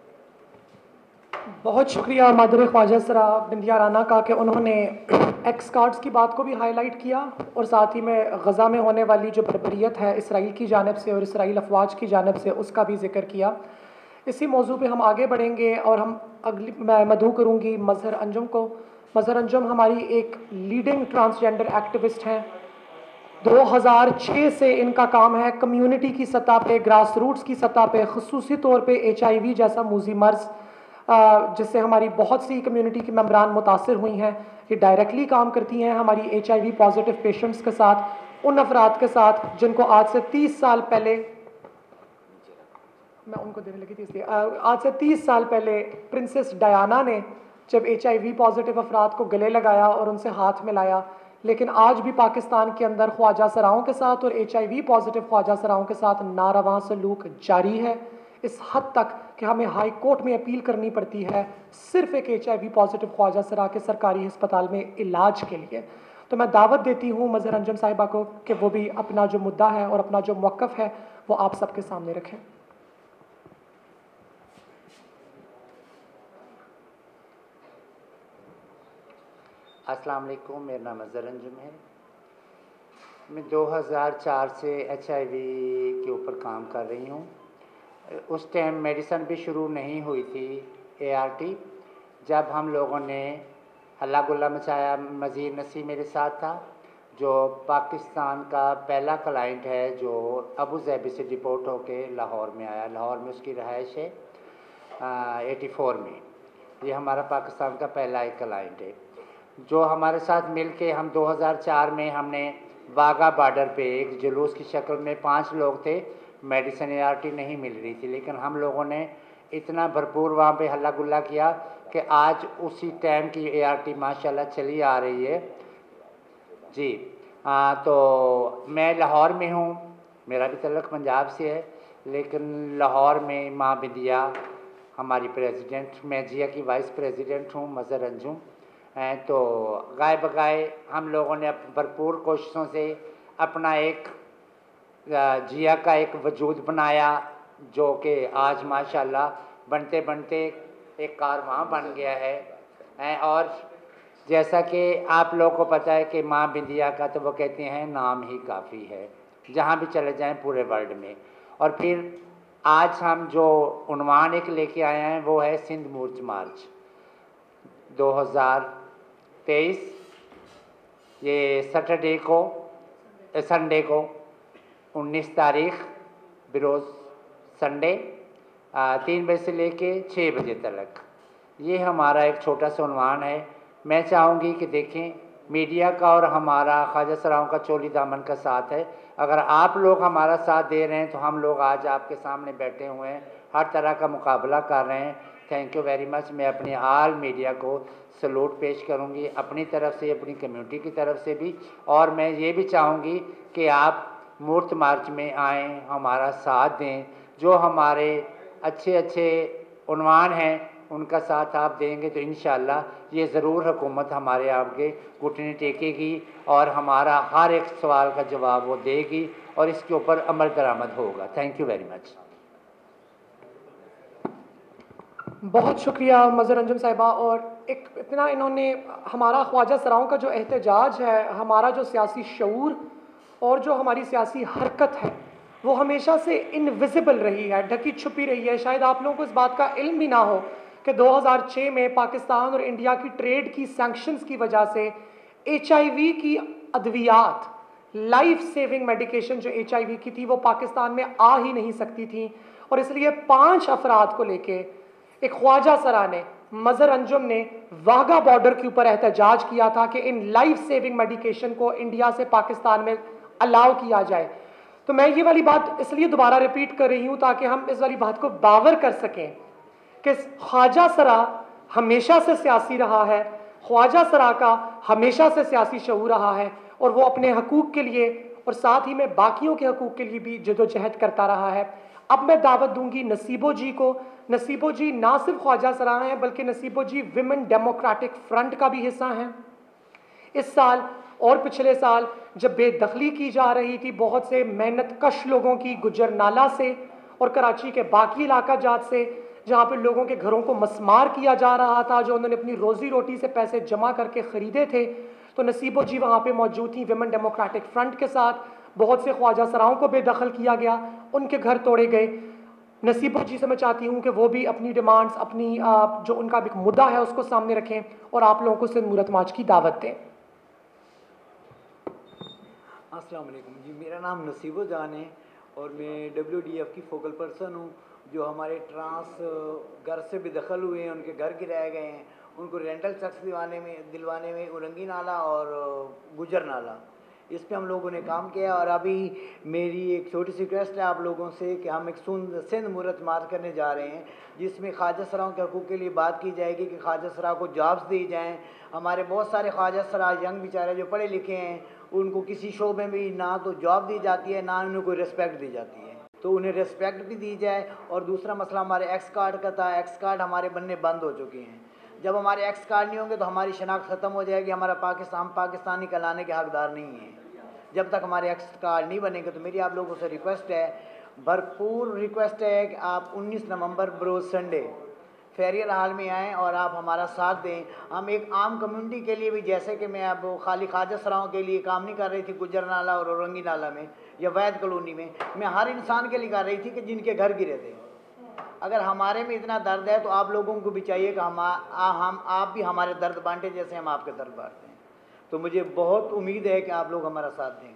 बहुत शुक्रिया मादर ख्वाजा सरा बिंदिया राना का कि उन्होंने एक्स कार्ड्स की बात को भी हाईलाइट किया और साथ ही में गज़ा में होने वाली जो बर्बरियत है इसराइल की जानिब से और इसराइल अफवाज की जानिब से उसका भी जिक्र किया। इसी मौजू पे हम आगे बढ़ेंगे और हम अगली मैं मदऊ करूँगी मज़हर अंजुम को। मज़हर अंजुम हमारी एक लीडिंग ट्रांसजेंडर एक्टिविस्ट हैं। दो हज़ार छह से इनका काम है कम्युनिटी की सतह पे, ग्रास रूट्स की सतह पे, ख़ुसूसी तौर पे एच आई वी जैसा मूजी मर्ज़ जिससे हमारी बहुत सी कम्युनिटी की मेम्बरान मुतासर हुई हैं। ये डायरेक्टली काम करती हैं हमारी H I V positive patients के साथ, उन अफराद के साथ जिनको आज से तीस साल पहले मैं उनको देने लगी थी इसलिए आज से तीस साल पहले प्रिंसेस डायना ने जब एच आई वी पॉजिटिव अफराद को गले लगाया और उनसे हाथ मिलाया। लेकिन आज भी पाकिस्तान के अंदर ख्वाजा सराओं के साथ और एच आई वी पॉजिटिव ख्वाजा सराओं के साथ नारवा सलूक जारी है, इस हद तक कि हमें हाई कोर्ट में अपील करनी पड़ती है सिर्फ एक एच आई वी पॉजिटिव ख्वाजा सरा के सरकारी अस्पताल में इलाज के लिए। तो मैं दावत देती हूँ मज़हर अंजुम साहिबा को कि वो भी अपना जो मुद्दा है और अपना जो मौक़िफ़ है वो आप सबके सामने रखें। अस्सलाम वालेकुम, मेरा नाम मज़हर अंजुम है। मैं दो हज़ार चार से एच आई वी के ऊपर काम कर रही हूँ। उस टाइम मेडिसन भी शुरू नहीं हुई थी ए आर टी। जब हम लोगों ने हल्ला गुल्ला मचाया, मज़ीद नसी मेरे साथ था जो पाकिस्तान का पहला क्लाइंट है जो अबू ज़ैबी से डिपोर्ट होके लाहौर में आया। लाहौर में उसकी रहाइश है एटी फोर में। ये हमारा पाकिस्तान का पहला एक क्लाइंट है जो हमारे साथ मिल के हम दो हज़ार चार में हमने वाघा बॉर्डर पे एक जुलूस की शक्ल में पांच लोग थे। मेडिसिन ए आर टी नहीं मिल रही थी, लेकिन हम लोगों ने इतना भरपूर वहाँ पे हल्ला गुल्ला किया कि आज उसी टाइम की ए आर टी माशाल्लाह चली आ रही है जी। आ, तो मैं लाहौर में हूँ, मेरा भी तल्लुक़ पंजाब से है, लेकिन लाहौर में माँ बिंदिया हमारी प्रेसिडेंट, मैं जिया की वाइस प्रेसिडेंट हूँ मज़र अंजुम। तो गाय बगाए हम लोगों ने भरपूर कोशिशों से अपना एक जिया का एक वजूद बनाया, जो कि आज माशाल्लाह बनते बनते एक कारवां बन गया है। और जैसा कि आप लोगों को पता है कि माँ बिंदिया का तो वो कहते हैं नाम ही काफ़ी है, जहाँ भी चले जाएं पूरे वर्ल्ड में। और फिर आज हम जो उन्वान एक लेके आए हैं वो है सिंध मूर्च मार्च दो हज़ार तेईस। ये सैटरडे को संडे को उन्नीस तारीख बरोज़ संडे तीन बजे से लेके छः बजे तक ये हमारा एक छोटा सा उन्वान है। मैं चाहूँगी कि देखें, मीडिया का और हमारा ख्वाजा सराओं का चोली दामन का साथ है। अगर आप लोग हमारा साथ दे रहे हैं तो हम लोग आज आपके सामने बैठे हुए हैं, हर तरह का मुकाबला कर रहे हैं। Thank you very much. मैं अपनी आल मीडिया को सलूट पेश करूंगी, अपनी तरफ से, अपनी कम्युनिटी की तरफ से भी। और मैं ये भी चाहूँगी कि आप मूर्त मार्च में आएँ, हमारा साथ दें। जो हमारे अच्छे अच्छे उन्वान हैं उनका साथ आप देंगे तो इंशाअल्लाह ये ज़रूर हुकूमत हमारे आगे घुटने टेकेगी और हमारा हर एक सवाल का जवाब वो देगी और इसके ऊपर अमल दरामद होगा। Thank you very much. बहुत शुक्रिया मज़र अंजुम साहिबा। और एक इतना इन्होंने हमारा ख्वाजा सराओं का जो एहतजाज है, हमारा जो सियासी शऊर और जो हमारी सियासी हरकत है वो हमेशा से इनविजिबल रही है, ढकी छुपी रही है। शायद आप लोगों को इस बात का इल्म भी ना हो कि दो हज़ार छह में पाकिस्तान और इंडिया की ट्रेड की सैंक्शंस की वजह से एच आई वी की अद्वियात, लाइफ सेविंग मेडिकेशन जो एच आई वी की थी वो पाकिस्तान में आ ही नहीं सकती थी। और इसलिए पांच अफराद को लेके एक ख्वाजा सरा ने, मज़र अंजुम ने वाघा बॉर्डर के ऊपर एहतजाज किया था कि इन लाइफ सेविंग मेडिकेशन को इंडिया से पाकिस्तान में अलाउ किया जाए। तो मैं ये वाली बात इसलिए दोबारा रिपीट कर रही हूँ ताकि हम इस वाली बात को बावर कर सकें कि ख्वाजा सरा हमेशा से सियासी रहा है, ख्वाजा सरा का हमेशा से सियासी शऊर रहा है और वो अपने हकूक़ के लिए और साथ ही में बाकियों के हकूक़ के लिए भी जदोजहद करता रहा है। अब मैं दावत दूंगी नसीबो जी को। नसीबो जी ना सिर्फ ख्वाजा सरा हैं बल्कि Naseebo ji women democratic front का भी हिस्सा हैं। इस साल और पिछले साल जब बेदखली की जा रही थी बहुत से मेहनत कश लोगों की गुजर नाला से और कराची के बाकी इलाका जात से, जहाँ पर लोगों के घरों को मसमार किया जा रहा था, जो उन्होंने अपनी रोज़ी रोटी से पैसे जमा करके ख़रीदे थे, तो नसीबो जी वहाँ पे मौजूद थी विमेन डेमोक्रेटिक फ्रंट के साथ। बहुत से ख्वाजा सराओं को बेदखल किया गया, उनके घर तोड़े गए। नसीबो जी से मैं चाहती हूँ कि वो भी अपनी डिमांड्स, अपनी जो उनका एक मुद्दा है उसको सामने रखें और आप लोगों को सिंध मूरत मार्च की दावत दें। अस्सलाम वालेकुम जी, मेरा नाम नसीबो जान है और मैं डब्ल्यू डी एफ की फोकल पर्सन हूँ। जो हमारे ट्रांस घर से बेदखल हुए हैं, उनके घर गिराए गए हैं, उनको रेंटल टैक्स दिलवाने में दिलवाने में उरंगी नाला और गुजर नाला, इस पे हम लोगों ने काम किया। और अभी मेरी एक छोटी सी रिक्वेस्ट है आप लोगों से कि हम एक सिंध मूरत मार्च करने जा रहे हैं जिसमें ख्वाजा सराओं के हकूक़ के लिए बात की जाएगी कि ख्वाजा सरा को जॉब्स दी जाएँ। हमारे बहुत सारे ख्वाजा सरा यंग बेचारे जो पढ़े लिखे हैं उनको किसी शोबे में ना तो जॉब दी जाती है ना उन्हें कोई रिस्पेक्ट दी जाती है, तो उन्हें रिस्पेक्ट भी दी जाए। और दूसरा मसला हमारे एक्स कार्ड का था, एक्स कार्ड हमारे बनने बंद हो चुके हैं। जब हमारे एक्स कार्ड नहीं होंगे तो हमारी शनाख्त ख़त्म हो जाएगी, हमारा पाकिस्तान हम पाकिस्तानी कहलाने के हकदार नहीं हैं। जब तक हमारे एक्स कार्ड नहीं बनेंगे तो मेरी आप लोगों से रिक्वेस्ट है, भरपूर रिक्वेस्ट है कि आप उन्नीस नवंबर बरोज़ संडे फेरियल हाल में आएँ और आप हमारा साथ दें। हम एक आम कम्युनिटी के लिए भी, जैसे कि मैं अब खाली ख्वाजा सराओं के लिए काम नहीं कर रही थी गुजर नाला और औरंगी नाला में या वैद कॉलोनी में, मैं हर इंसान के लिए कर रही थी कि जिनके घर गिरे थे। अगर हमारे में इतना दर्द है तो आप लोगों को भी चाहिए कि हम आ, हम आप भी हमारे दर्द बांटे जैसे हम आपके दर्द बांटते हैं। तो मुझे बहुत उम्मीद है कि आप लोग हमारा साथ देंगे।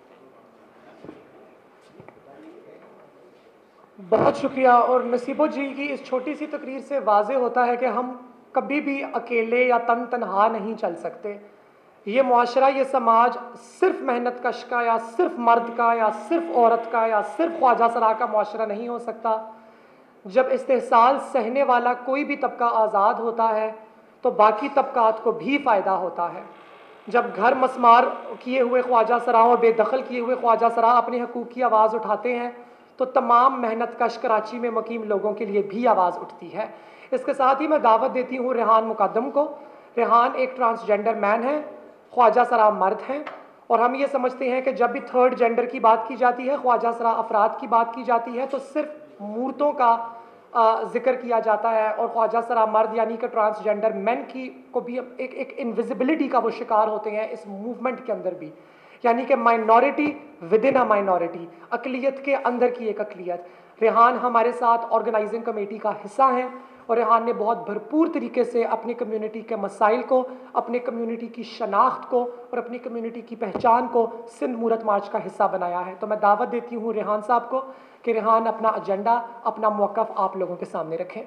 बहुत शुक्रिया। और नसीबो जी की इस छोटी सी तकरीर से वाज़े होता है कि हम कभी भी अकेले या तन तनहा नहीं चल सकते। ये मुआशरा, ये समाज सिर्फ मेहनत कश का या सिर्फ मर्द का या सिर्फ औरत का या सिर्फ ख्वाजा सरा का मुआशरा नहीं हो सकता। जब इस्तेहसाल सहने वाला कोई भी तबका आज़ाद होता है तो बाकी तबकात को भी फ़ायदा होता है। जब घर मसमार किए हुए ख्वाजा सरा और बेदखल किए हुए ख्वाजा सरा अपने हकूक़ की आवाज़ उठाते हैं तो तमाम मेहनत कश कराची में मुकीम लोगों के लिए भी आवाज़ उठती है। इसके साथ ही मैं दावत देती हूँ रेहान मुकद्दम को। रेहान एक ट्रांसजेंडर मैन है, ख्वाजा सरा मर्द हैं, और हम ये समझते हैं कि जब भी थर्ड जेंडर की बात की जाती है, ख्वाजा सरा अफराद की बात की जाती है, तो सिर्फ मूर्तों का जिक्र किया जाता है, और ख्वाजा सरा मर्द यानी कि ट्रांसजेंडर मैन की को भी एक एक इनविजिबिलिटी का वो शिकार होते हैं इस मूवमेंट के अंदर भी, यानी कि minority within a minority, अकलियत के अंदर की एक अकलियत। रेहान हमारे साथ ऑर्गेनाइजिंग कमेटी का हिस्सा हैं, और रेहान ने बहुत भरपूर तरीके से अपनी कम्युनिटी के मसाइल को, अपनी कम्युनिटी की शनाख्त को और अपनी कम्युनिटी की पहचान को सिंध मूरत मार्च का हिस्सा बनाया है। तो मैं दावत देती हूँ रेहान साहब को कि रेहान अपना एजेंडा, अपना मौक़िफ़ आप लोगों के सामने रखें।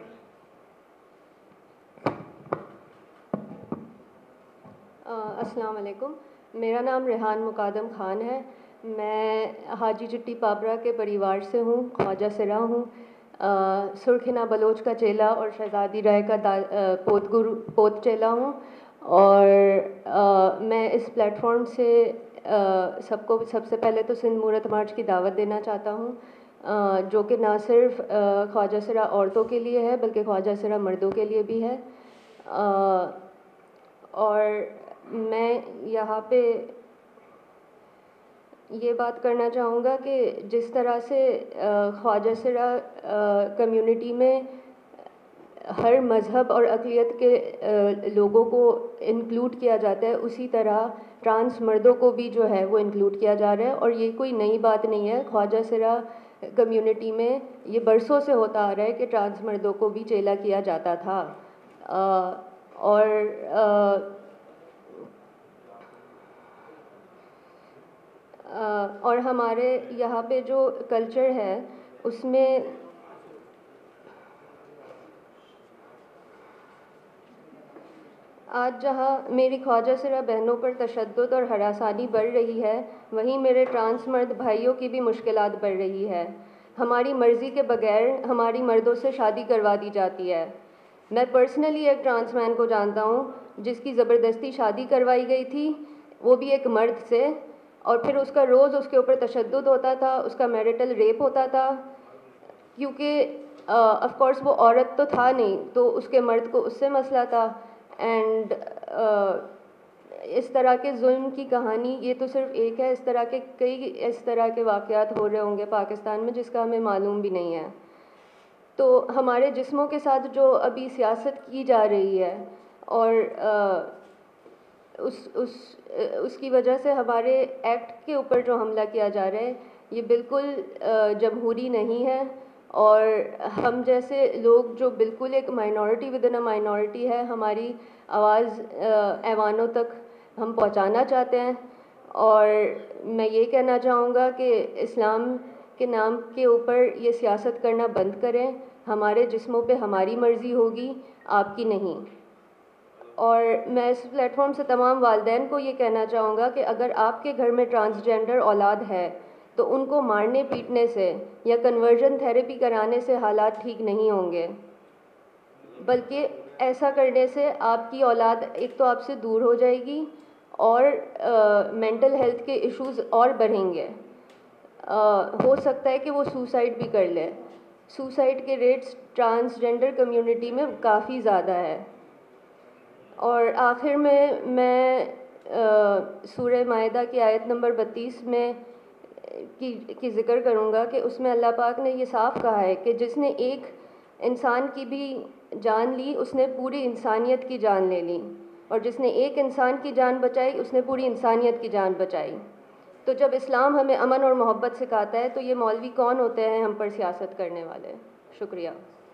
अस्सलाम वालेकुम, मेरा नाम रेहान मुकद्दम खान है। मैं हाजी चिट्टी पाबरा के परिवार से हूँ, ख्वाजा सरा हूँ, सुरखिना बलोच का चेला और शहजादी राय का पोत गुरु पोत चेला हूँ। और आ, मैं इस प्लेटफॉर्म से सबको सबसे पहले तो सिंध मूरत मार्च की दावत देना चाहता हूँ, जो कि ना सिर्फ ख्वाजा सरा औरतों के लिए है बल्कि ख्वाजा सरा मर्दों के लिए भी है। आ, और मैं यहाँ पे ये बात करना चाहूँगा कि जिस तरह से ख्वाजा सरा कम्युनिटी में हर मज़हब और अक़लियत के लोगों को इंक्लूड किया जाता है, उसी तरह ट्रांस मर्दों को भी जो है वो इंक्लूड किया जा रहा है। और ये कोई नई बात नहीं है, ख्वाजा सरा कम्युनिटी में ये बरसों से होता आ रहा है कि ट्रांस मर्दों को भी चेला किया जाता था। आ, और आ, और हमारे यहाँ पे जो कल्चर है उसमें आज जहाँ मेरी ख्वाजा सरा बहनों पर तशद्दुद और हरासानी बढ़ रही है, वहीं मेरे ट्रांस मर्द भाइयों की भी मुश्किलात बढ़ रही है। हमारी मर्ज़ी के बगैर हमारी मर्दों से शादी करवा दी जाती है। मैं पर्सनली एक ट्रांस मैन को जानता हूँ जिसकी ज़बरदस्ती शादी करवाई गई थी, वो भी एक मर्द से, और फिर उसका रोज़ उसके ऊपर तशद्दुद होता था, उसका मैरिटल रेप होता था, क्योंकि ऑफ कोर्स वो औरत तो था नहीं, तो उसके मर्द को उससे मसला था। एंड uh, इस तरह के जुल्म की कहानी ये तो सिर्फ एक है, इस तरह के कई इस तरह के वाक़यात हो रहे होंगे पाकिस्तान में जिसका हमें मालूम भी नहीं है। तो हमारे जिस्मों के साथ जो अभी सियासत की जा रही है और uh, उस उस उसकी वजह से हमारे एक्ट के ऊपर जो हमला किया जा रहा है ये बिल्कुल जमहूरी नहीं है, और हम जैसे लोग जो बिल्कुल एक minority within a minority है, हमारी आवाज़ ऐवानों तक हम पहुंचाना चाहते हैं। और मैं ये कहना चाहूँगा कि इस्लाम के नाम के ऊपर ये सियासत करना बंद करें। हमारे जिस्मों पे हमारी मर्ज़ी होगी, आपकी नहीं। और मैं इस प्लेटफॉर्म से तमाम वालिदैन को ये कहना चाहूँगा कि अगर आपके घर में ट्रांसजेंडर औलाद है तो उनको मारने पीटने से या कन्वर्जन थेरेपी कराने से हालात ठीक नहीं होंगे, बल्कि ऐसा करने से आपकी औलाद एक तो आपसे दूर हो जाएगी और मेंटल हेल्थ के इश्यूज़ और बढ़ेंगे। आ, हो सकता है कि वो सुसाइड भी कर ले। सुसाइड के रेट्स ट्रांसजेंडर कम्युनिटी में काफ़ी ज़्यादा है। और आखिर में मैं सूरह मायदा की आयत नंबर बत्तीस में की की ज़िक्र करूँगा कि उसमें अल्लाह पाक ने ये साफ़ कहा है कि जिसने एक इंसान की भी जान ली उसने पूरी इंसानियत की जान ले ली, और जिसने एक इंसान की जान बचाई उसने पूरी इंसानियत की जान बचाई। तो जब इस्लाम हमें अमन और मोहब्बत सिखाता है तो ये मौलवी कौन होते हैं हम पर सियासत करने वाले। शुक्रिया।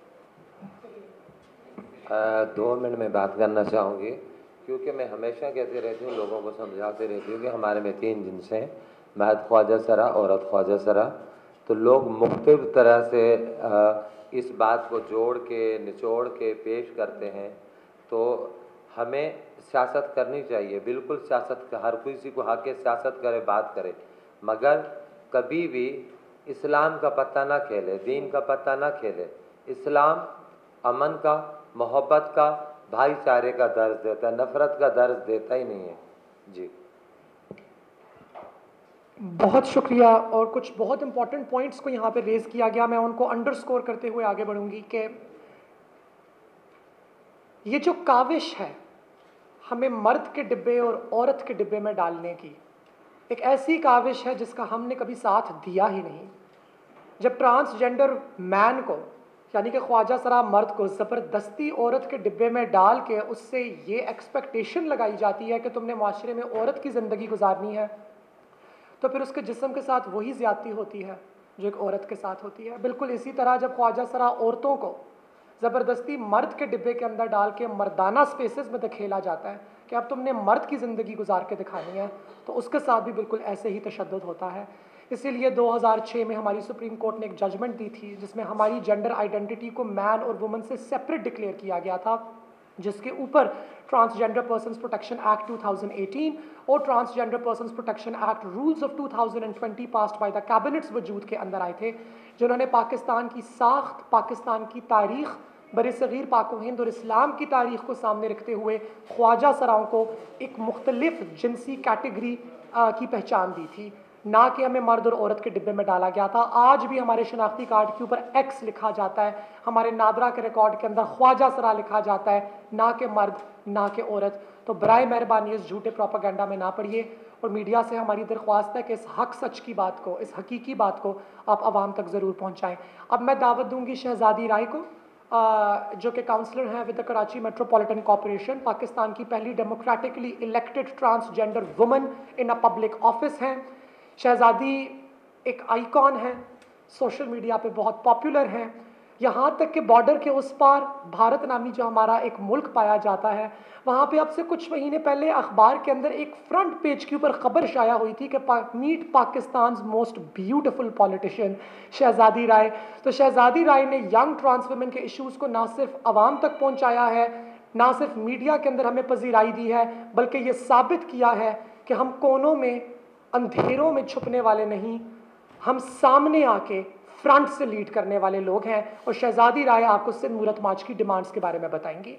आ, दो मिनट में बात करना चाहूँगी, क्योंकि मैं हमेशा कहती रहती हूँ, लोगों को समझाते रहती हूँ कि हमारे में तीन जिन्स हैं, मर्द ख्वाजा सरा, औरत ख्वाजा सरा। तो लोग मुख्तलिफ तरह से आ, इस बात को जोड़ के निचोड़ के पेश करते हैं। तो हमें सियासत करनी चाहिए, बिल्कुल सियासत, हर किसी को हक़ है सियासत करे, बात करे, मगर कभी भी इस्लाम का पत्ता ना खेले, दीन का पत्ता ना खेले। इस्लाम अमन का, मोहब्बत का, भाईचारे का दर्ज देता है, नफ़रत का दर्ज देता ही नहीं है। जी। बहुत शुक्रिया। और कुछ बहुत इंपॉर्टेंट पॉइंट्स को यहाँ पे रेज़ किया गया, मैं उनको अंडरस्कोर करते हुए आगे बढ़ूँगी कि ये जो काविश है हमें मर्द के डिब्बे और औरत के डिब्बे में डालने की, एक ऐसी काविश है जिसका हमने कभी साथ दिया ही नहीं। जब ट्रांसजेंडर मैन को, यानी कि ख्वाजा सरा मर्द को ज़बरदस्ती औरत के डिब्बे में डाल के उससे ये एक्सपेक्टेशन लगाई जाती है कि तुमने माशरे में औरत की ज़िंदगी गुजारनी है, तो फिर उसके जिस्म के साथ वही ज़्यादती होती है जो एक औरत के साथ होती है। बिल्कुल इसी तरह जब ख्वाजा सरा औरतों को ज़बरदस्ती मर्द के डिब्बे के अंदर डाल के मर्दाना स्पेसेस में धकेला जाता है कि अब तुमने मर्द की ज़िंदगी गुजार के दिखानी है, तो उसके साथ भी बिल्कुल ऐसे ही तशद्दुद होता है। इसीलिए दो हज़ार छह में हमारी सुप्रीम कोर्ट ने एक जजमेंट दी थी जिसमें हमारी जेंडर आइडेंटिटी को मैन और वुमन से सेपरेट डिक्लेयर किया गया था, जिसके ऊपर transgender persons protection act two thousand eighteen और transgender persons protection act rules of two thousand twenty passed by the cabinets वजूद के अंदर आए थे, जिन्होंने पाकिस्तान की साख्त, पाकिस्तान की तारीख़, बरसग़ीर पाक हिंद और इस्लाम की तारीख़ को सामने रखते हुए ख्वाजा सराओं को एक मुख्तलिफ जिनसी कैटेगरी की पहचान दी थी, ना कि हमें मर्द और औरत के डिब्बे में डाला गया था। आज भी हमारे शनाख्ती कार्ड के ऊपर एक्स लिखा जाता है, हमारे नादरा के रिकॉर्ड के अंदर ख्वाजा सरा लिखा जाता है, ना कि मर्द ना कि औरत। तो बराए मेहरबानी इस झूठे प्रोपेगेंडा में ना पड़िए और मीडिया से हमारी दरख्वास्त है कि इस हक सच की बात को, इस हकीकी बात को आप आवाम तक ज़रूर पहुँचाएँ। अब मैं दावत दूँगी शहजादी राय को, जो कि काउंसलर हैं with the Karachi metropolitan corporation, Pakistan की पहली democratically elected transgender woman in a public office हैं। शहजादी एक आइकॉन है, सोशल मीडिया पे बहुत पॉपुलर हैं, यहाँ तक कि बॉर्डर के उस पार भारत नामी जो हमारा एक मुल्क पाया जाता है, वहाँ पे अब से कुछ महीने पहले अखबार के अंदर एक फ्रंट पेज के ऊपर खबर शाया हुई थी कि meet Pakistan most beautiful politician Shahzadi Rai. तो शहजादी राय ने यंग ट्रांस वुमेन के इश्यूज़ को ना सिर्फ आवाम तक पहुँचाया है, ना सिर्फ मीडिया के अंदर हमें पजीराई दी है, बल्कि ये साबित किया है कि हम कोनों में, अंधेरों में छुपने वाले नहीं, हम सामने आके फ्रंट से लीड करने वाले लोग हैं। और शहजादी राय आपको सिंध मूरत मार्च की डिमांड्स के बारे में बताएंगी।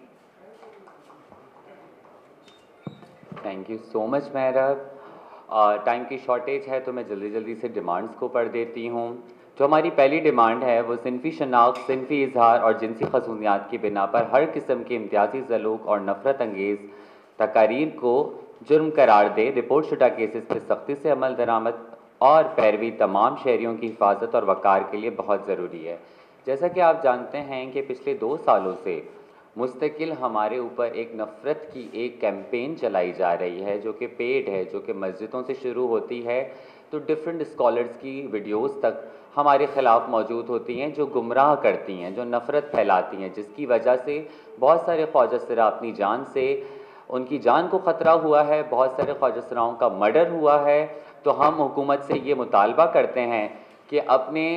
थैंक यू सो मच महरब। टाइम की शॉर्टेज है तो मैं जल्दी जल्दी से डिमांड्स को पढ़ देती हूँ। जो हमारी पहली डिमांड है वो सिनफी शनाख्त, सिनफी इजहार और जिनसी खसूसियात की बिना पर हर किस्म के इम्तियाजी सलूक और नफरत अंगेज़ तकारीर को जुर्म करार दे, रिपोर्ट शुदा केसेस पर सख्ती से अमल दरामद और पैरवी तमाम शहरियों की हिफाजत और वक़ार के लिए बहुत ज़रूरी है। जैसा कि आप जानते हैं कि पिछले दो सालों से मुस्तकिल हमारे ऊपर एक नफ़रत की एक कैंपेन चलाई जा रही है जो कि पेड है, जो कि मस्जिदों से शुरू होती है तो डिफरेंट स्कॉलर्स की वीडियोस तक हमारे ख़िलाफ़ मौजूद होती हैं, जो गुमराह करती हैं, जो नफ़रत फैलाती हैं, जिसकी वजह से बहुत सारे ख्वाजा सरा अपनी जान से, उनकी जान को ख़तरा हुआ है, बहुत सारे ख्वाजा सराओं का मर्डर हुआ है। तो हम हुकूमत से ये मुतालबा करते हैं कि अपने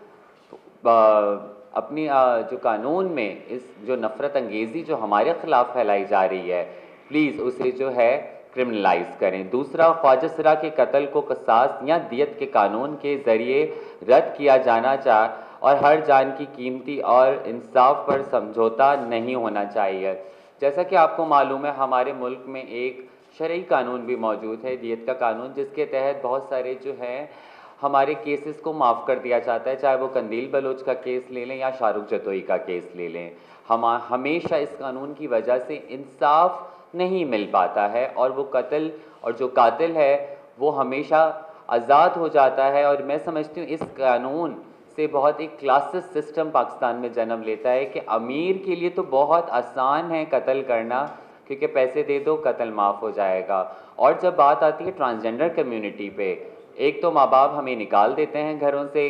आ, अपनी आ, जो कानून में इस जो नफ़रत अंगेज़ी जो हमारे ख़िलाफ़ फैलाई जा रही है, प्लीज़ उसे जो है क्रिमिनलाइज करें। दूसरा, ख्वाजा सरा के कत्ल को क़सास या दियत के कानून के ज़रिए रद्द किया जाना चाहिए और हर जान की कीमती और इंसाफ पर समझौता नहीं होना चाहिए। जैसा कि आपको मालूम है हमारे मुल्क में एक शरई कानून भी मौजूद है, दियत का कानून, जिसके तहत बहुत सारे जो है हमारे केसेस को माफ़ कर दिया जाता है, चाहे वो कंदील बलोच का केस ले लें या शाहरुख जतोई का केस ले लें। हम हमेशा इस कानून की वजह से इंसाफ नहीं मिल पाता है और वो कत्ल और जो कातिल है वो हमेशा आज़ाद हो जाता है। और मैं समझती हूँ इस कानून से बहुत एक क्लासेस सिस्टम पाकिस्तान में जन्म लेता है कि अमीर के लिए तो बहुत आसान है कत्ल करना, क्योंकि पैसे दे दो कत्ल माफ़ हो जाएगा। और जब बात आती है ट्रांसजेंडर कम्युनिटी पे, एक तो माँ बाप हमें निकाल देते हैं घरों से,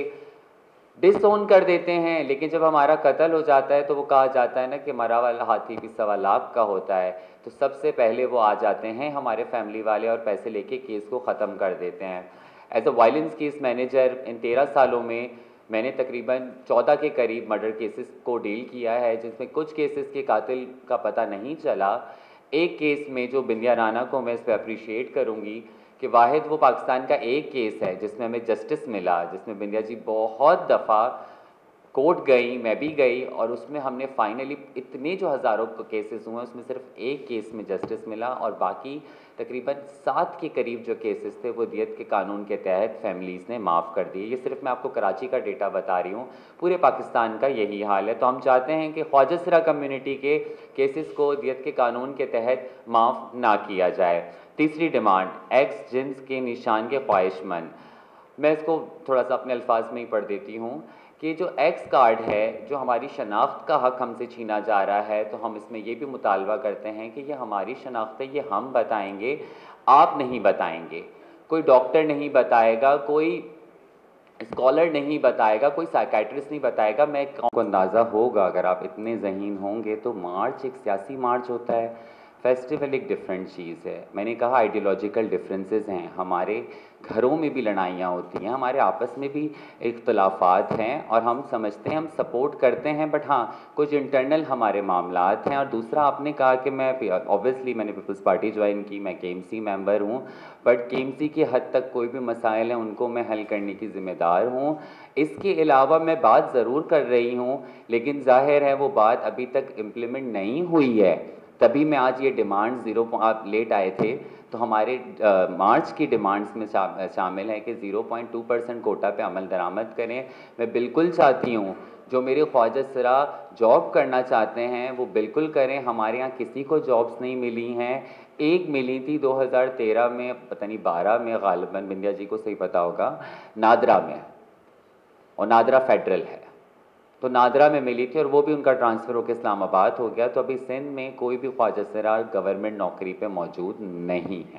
डिसओन कर देते हैं, लेकिन जब हमारा कत्ल हो जाता है तो वो कहा जाता है ना कि मरा वाला हाथी भी सवा लाख का होता है। तो सबसे पहले वो आ जाते हैं हमारे फैमिली वाले और पैसे लेके केस को ख़त्म कर देते हैं। As a violence case manager in तेरह सालों में मैंने तकरीबन चौदह के करीब मर्डर केसेस को डील किया है, जिसमें कुछ केसेस के कातिल का पता नहीं चला। एक केस में जो बिंदिया राना को मैं इस पर अप्रिशिएट करूँगी कि वाहिद वो पाकिस्तान का एक केस है जिसमें हमें जस्टिस मिला, जिसमें बिंदिया जी बहुत दफ़ा कोर्ट गई, मैं भी गई, और उसमें हमने फाइनली इतने जो हज़ारों केसेस हुए उसमें सिर्फ एक केस में जस्टिस मिला और बाकी तकरीबन सात के करीब जो केसेस थे वो दियत के कानून के तहत फैमिलीज़ ने माफ़ कर दिए। ये सिर्फ मैं आपको कराची का डेटा बता रही हूँ, पूरे पाकिस्तान का यही हाल है। तो हम चाहते हैं कि ख्वाजा सरा कम्युनिटी के केसेस को दियत के कानून के तहत माफ़ ना किया जाए। तीसरी डिमांड, एक्स जिन्स के निशान के ख्वाहिशमंद, मैं इसको थोड़ा सा अपने अल्फाज में ही पढ़ देती हूँ कि जो एक्स कार्ड है, जो हमारी शनाख्त का हक हमसे छीना जा रहा है, तो हम इसमें ये भी मुतालबा करते हैं कि ये हमारी शनाख्त है, ये हम बताएंगे, आप नहीं बताएंगे, कोई डॉक्टर नहीं बताएगा, कोई स्कॉलर नहीं बताएगा, कोई साइकेट्रिस्ट नहीं बताएगा। मैं को अंदाज़ा होगा अगर आप इतने ज़हीन होंगे तो मार्च एक सियासी मार्च होता है, फेस्टिवल एक डिफरेंट चीज़ है। मैंने कहा आइडियोलॉजिकल डिफरेंसेस हैं, हमारे घरों में भी लड़ाइयाँ होती हैं, हमारे आपस में भी इख्तलाफात हैं और हम समझते हैं, हम सपोर्ट करते हैं, बट हाँ कुछ इंटरनल हमारे मामलात हैं। और दूसरा आपने कहा कि मैं ऑब्वियसली मैंने पीपल्स पार्टी ज्वाइन की, मैं के एम सी मेंबर हूँ, बट के एम सी की हद तक कोई भी मसाइल हैं उनको मैं हल करने की ज़िम्मेदार हूँ। इसके अलावा मैं बात ज़रूर कर रही हूँ, लेकिन जाहिर है वो बात अभी तक इम्प्लीमेंट नहीं हुई है, तभी मैं आज ये डिमांड ज़ीरो, आप लेट आए थे तो हमारे आ, मार्च की डिमांड्स में शा, शामिल है कि zero point two percent quota पे अमल दरामद करें। मैं बिल्कुल चाहती हूँ जो मेरे ख्वाजा सरा जॉब करना चाहते हैं वो बिल्कुल करें। हमारे यहाँ किसी को जॉब्स नहीं मिली हैं, एक मिली थी दो हज़ार तेरह में, पता नहीं बारह में, गालिबन बिंदिया जी को सही पता होगा, नादरा में, और नादरा फेडरल है, तो नादरा में मिली थी और वो भी उनका ट्रांसफ़र होकर इस्लामाबाद हो गया। तो अभी सिंध में कोई भी ख्वाजा सरा गवर्नमेंट नौकरी पे मौजूद नहीं है।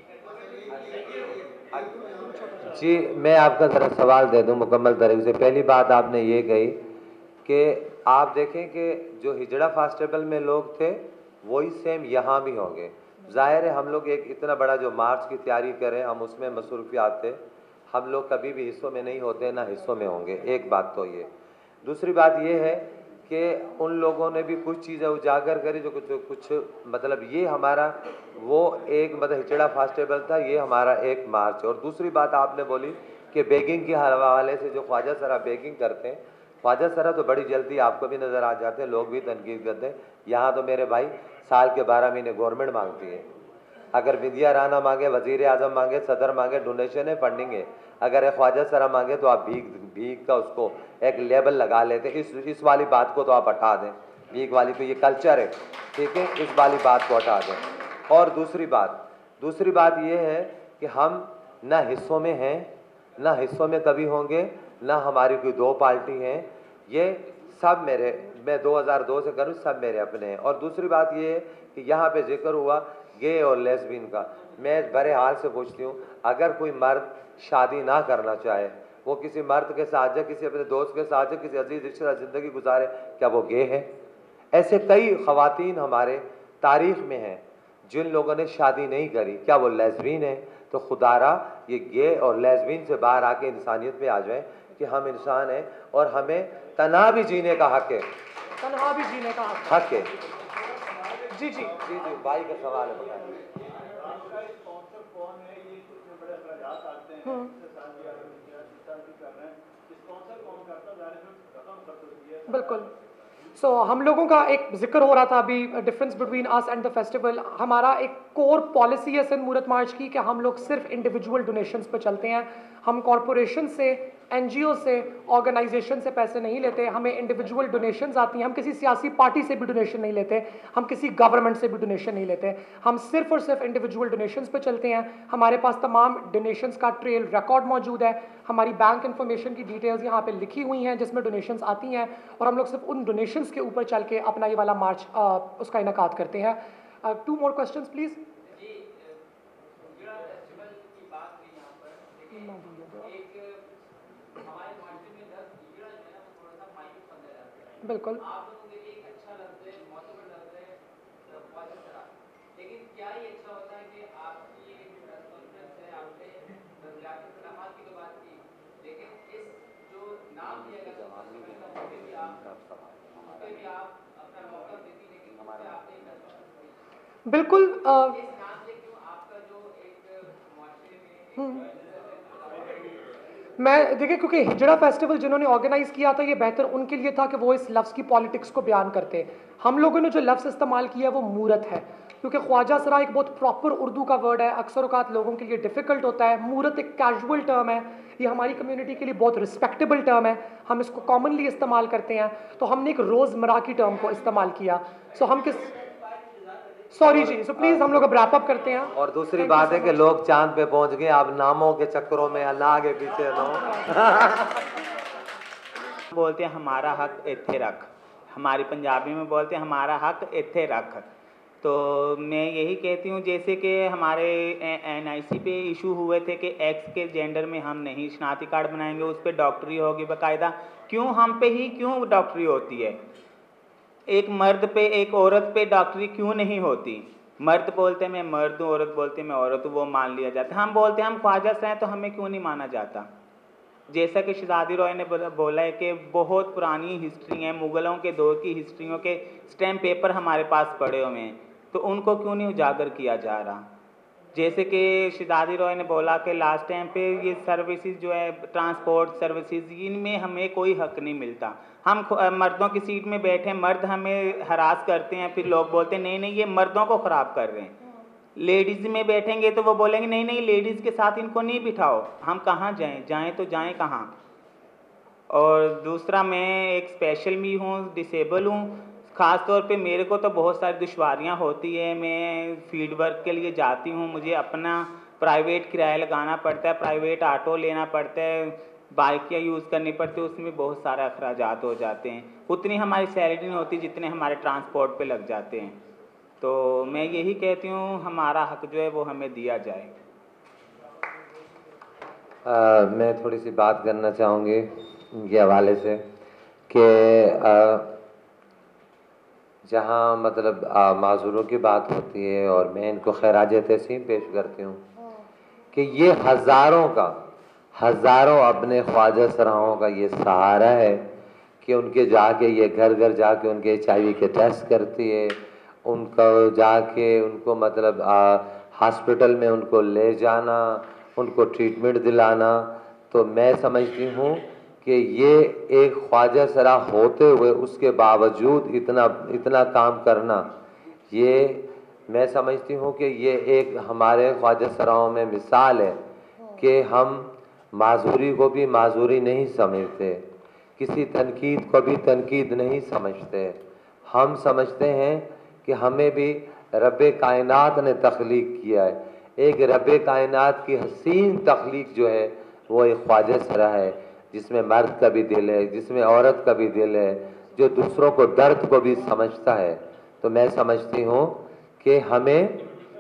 जी, मैं आपका ज़रा सवाल दे दूं मुकम्मल तरीके से। पहली बात आपने ये कही कि आप देखें कि जो हिजड़ा फेस्टिवल में लोग थे वही सेम यहाँ भी होंगे। ज़ाहिर है हम लोग एक इतना बड़ा जो मार्च की तैयारी करें, हम उसमें मसरूफियात थे, हम लोग कभी भी हिस्सों में नहीं होते ना हिस्सों में होंगे, एक बात तो ये। दूसरी बात ये है कि उन लोगों ने भी कुछ चीज़ें उजागर करी जो कुछ कुछ मतलब ये हमारा वो एक मतलब हिजड़ा फेस्टिवल था, ये हमारा एक मार्च। और दूसरी बात आपने बोली कि बेगिंग के हवाले से जो ख्वाजा सरा बेगिंग करते हैं, ख्वाजा सरा तो बड़ी जल्दी आपको भी नज़र आ जाते हैं, लोग भी तनकीद करते हैं। यहाँ तो मेरे भाई साल के बारह महीने गवर्नमेंट मांगती है, अगर विद्या राणा मांगे, वज़ीर आज़म मांगे, सदर मांगे, डोनेशन है, फंडिंग है। अगर एक ख्वाजा सरा मांगे तो आप भीख भीख का उसको एक लेबल लगा लेते हैं। इस इस वाली बात को तो आप हटा दें, भीख वाली तो ये कल्चर है, ठीक है, इस वाली बात को हटा दें। और दूसरी बात दूसरी बात ये है कि हम ना हिस्सों में हैं ना हिस्सों में कभी होंगे, ना हमारी कोई दो पार्टी हैं, ये सब मेरे, मैं दो हज़ार दो से करूँ, सब मेरे अपने हैं। और दूसरी बात ये है कि यहाँ पे जिक्र हुआ गे और लेस्बियन का, मैं बड़े हाल से पूछती हूँ, अगर कोई मर्द शादी ना करना चाहे, वो किसी मर्द के साथ जाए, किसी अपने दोस्त के साथ जाए, किसी अजीज रिश्तेदार ज़िंदगी गुजारे, क्या वो गे है? ऐसे कई ख़वातीन हमारे तारीख़ में हैं जिन लोगों ने शादी नहीं करी, क्या वो लेस्बियन है? तो खुदारा ये गे और लेस्बियन से बाहर आके इंसानियत पे आ जाए कि हम इंसान हैं और हमें तना भी जीने का हक है, तनहा भी जीने का हक हक है। जी जी जी जी भाई का सवाल है, बताइए। बिल्कुल। सो so, हम लोगों का एक जिक्र हो रहा था अभी, difference between us and the festival. हमारा एक कोर पॉलिसी है सिंध मूरत मार्च की कि हम लोग सिर्फ इंडिविजुअल डोनेशंस पे चलते हैं। हम कॉरपोरेशन से, एनजीओ से, ऑर्गेनाइजेशन से पैसे नहीं लेते, हमें इंडिविजुअल डोनेशंस आती हैं। हम किसी सियासी पार्टी से भी डोनेशन नहीं लेते, हम किसी गवर्नमेंट से भी डोनेशन नहीं लेते, हम सिर्फ और सिर्फ इंडिविजुअल डोनेशंस पे चलते हैं। हमारे पास तमाम डोनेशंस का ट्रेल रिकॉर्ड मौजूद है, हमारी बैंक इन्फॉर्मेशन की डिटेल्स यहाँ पे लिखी हुई हैं जिसमें डोनेशंस आती हैं, और हम लोग सिर्फ उन डोनेशंस के ऊपर चल के अपना ये वाला मार्च आ, उसका इनकाद करते हैं। Two more questions please. बिल्कुल। बिल्कुल आ, मैं देखिए, क्योंकि हिजड़ा फेस्टिवल जिन्होंने ऑर्गेनाइज किया था, ये बेहतर उनके लिए था कि वो इस लफ्ज़ की पॉलिटिक्स को बयान करते। हम लोगों ने जो लफ्ज़ इस्तेमाल किया वो मूरत है, क्योंकि ख्वाजा सरा एक बहुत प्रॉपर उर्दू का वर्ड है, अक्सर औकात लोगों के लिए डिफ़िकल्ट होता है। मूरत एक कैजुअल टर्म है, ये हमारी कम्युनिटी के लिए बहुत रिस्पेक्टेबल टर्म है, हम इसको कॉमनली इस्तेमाल करते हैं, तो हमने एक रोज़मर्रा की टर्म को इस्तेमाल किया। सो हम किस सॉरी जी, सो प्लीज़ हम लोग अब रैप अप करते हैं। और दूसरी बात है कि लोग चांद पे पहुंच गए, आप नामों के चक्करों में अल्लाह के पीछे लो। बोलते हैं हमारा हक इत्थे रख, हमारी पंजाबी में बोलते हैं हमारा हक इत्थे रख। तो मैं यही कहती हूँ, जैसे कि हमारे एन आई सी पे इशू हुए थे कि एक्स के जेंडर में हम नहीं शनाख्ती कार्ड बनाएंगे, उस पर डॉक्टरी होगी बाकायदा। क्यों हम पे ही क्यों डॉक्टरी होती है? एक मर्द पे एक औरत पे डॉक्टरी क्यों नहीं होती? मर्द बोलते हैं मैं मर्द हूँ, औरत बोलते हैं मैं औरत हूँ, वो मान लिया जाता है। हम बोलते हैं हम ख्वाजा से हैं, तो हमें क्यों नहीं माना जाता? जैसा कि शहजादी रॉय ने बोला है कि बहुत पुरानी हिस्ट्री है, मुग़लों के दौर की हिस्ट्रियों के स्टैम्प पेपर हमारे पास पड़े हुए हैं, तो उनको क्यों नहीं उजागर किया जा रहा? जैसे कि शहजादी रॉय ने बोला कि लास्ट टाइम पे ये सर्विसेज जो है ट्रांसपोर्ट सर्विसेज, इनमें हमें कोई हक नहीं मिलता। हम मर्दों की सीट में बैठे, मर्द हमें हरास करते हैं, फिर लोग बोलते हैं नहीं नहीं ये मर्दों को ख़राब कर रहे हैं। लेडीज़ में बैठेंगे तो वो बोलेंगे नहीं नहीं लेडीज़ के साथ इनको नहीं बिठाओ। हम कहाँ जाएं? जाएं तो जाएं कहाँ? और दूसरा, मैं एक स्पेशल भी हूँ, डिसेबल हूँ। ख़ास तौर पे मेरे को तो बहुत सारी दुश्वारियाँ होती है। मैं फील्ड वर्क के लिए जाती हूँ, मुझे अपना प्राइवेट किराया लगाना पड़ता है, प्राइवेट ऑटो लेना पड़ता है, बाइकें यूज़ करनी पड़ती है, उसमें बहुत सारे अखराजात हो जाते हैं। उतनी हमारी सैलरी नहीं होती जितने हमारे ट्रांसपोर्ट पे लग जाते हैं। तो मैं यही कहती हूँ हमारा हक जो है वो हमें दिया जाए। आ, मैं थोड़ी सी बात करना चाहूँगी इनके हवाले से कि जहाँ मतलब माजूरों की बात होती है और मैं इनको खैराज तहसीन पेश करती हूँ कि ये हज़ारों का हज़ारों अपने ख्वाजा सराहों का ये सहारा है कि उनके जाके ये घर घर जाके उनके एच आई वी के टेस्ट करती है, उनको जाके उनको मतलब हॉस्पिटल में उनको ले जाना, उनको ट्रीटमेंट दिलाना। तो मैं समझती हूँ कि ये एक ख्वाजा सरा होते हुए उसके बावजूद इतना इतना काम करना, ये मैं समझती हूँ कि ये एक हमारे ख्वाजा सराओं में मिसाल है कि हम माजूरी को भी माजूरी नहीं समझते, किसी तनकीद को भी तनकीद नहीं समझते। हम समझते हैं कि हमें भी रब्बे कायनात ने तख्लीक किया है। एक रब्बे कायनात की हसीन तख्लीक जो है वो एक ख्वाजा सरा है, जिसमें मर्द का भी दिल है, जिसमें औरत का भी दिल है, जो दूसरों को दर्द को भी समझता है। तो मैं समझती हूँ कि हमें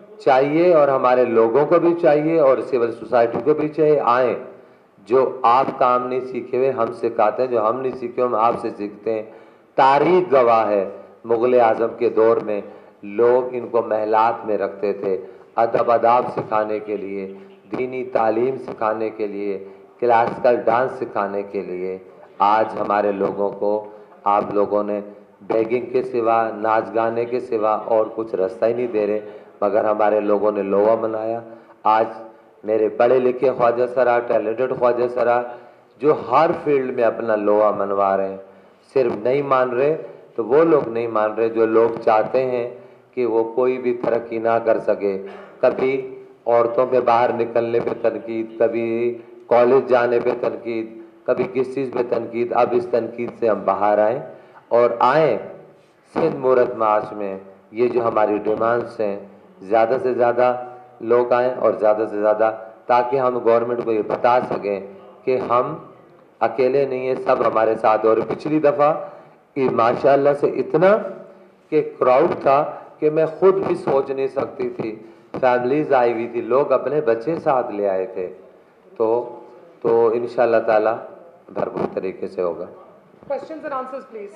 चाहिए और हमारे लोगों को भी चाहिए और सिविल सोसाइटी को भी चाहिए, आए जो आप काम नहीं सीखे हुए हम सिखाते हैं, जो हम नहीं सीखे हम आपसे सीखते हैं। तारीख गवाह है, मुग़ल आज़म के दौर में लोग इनको महलात में रखते थे अदब अदाब सिखाने के लिए, दीनी तालीम सिखाने के लिए, क्लासिकल डांस सिखाने के लिए। आज हमारे लोगों को आप लोगों ने बेगिंग के सिवा, नाच गाने के सिवा और कुछ रास्ता ही नहीं दे रहे, मगर हमारे लोगों ने लोहा मनाया। आज मेरे पढ़े लिखे ख्वाजा सरा, टैलेंटेड ख्वाजा सरा जो हर फील्ड में अपना लोहा मनवा रहे हैं, सिर्फ नहीं मान रहे तो वो लोग नहीं मान रहे जो लोग चाहते हैं कि वो कोई भी तरक्की ना कर सके। कभी औरतों पे बाहर निकलने पे तनकीद, कभी कॉलेज जाने पे तनकीद, कभी किस चीज़ पे तनकीद। अब इस तनकीद से हम बाहर आएँ और आएँ सिंध मूरत मार्च में ये जो हमारी डिमांड्स हैं, ज़्यादा से ज़्यादा लोग आएँ और ज़्यादा से ज़्यादा, ताकि हम गवर्नमेंट को ये बता सकें कि हम अकेले नहीं हैं, सब हमारे साथ। और पिछली दफ़ा माशाअल्लाह से इतना कि क्राउड था कि मैं खुद भी सोच नहीं सकती थी, फैमिलीज़ आई हुई थी, लोग अपने बच्चे साथ ले आए थे। तो तो इंशाअल्लाह ताला भरपूर तरीके से होगा। Questions and answers please.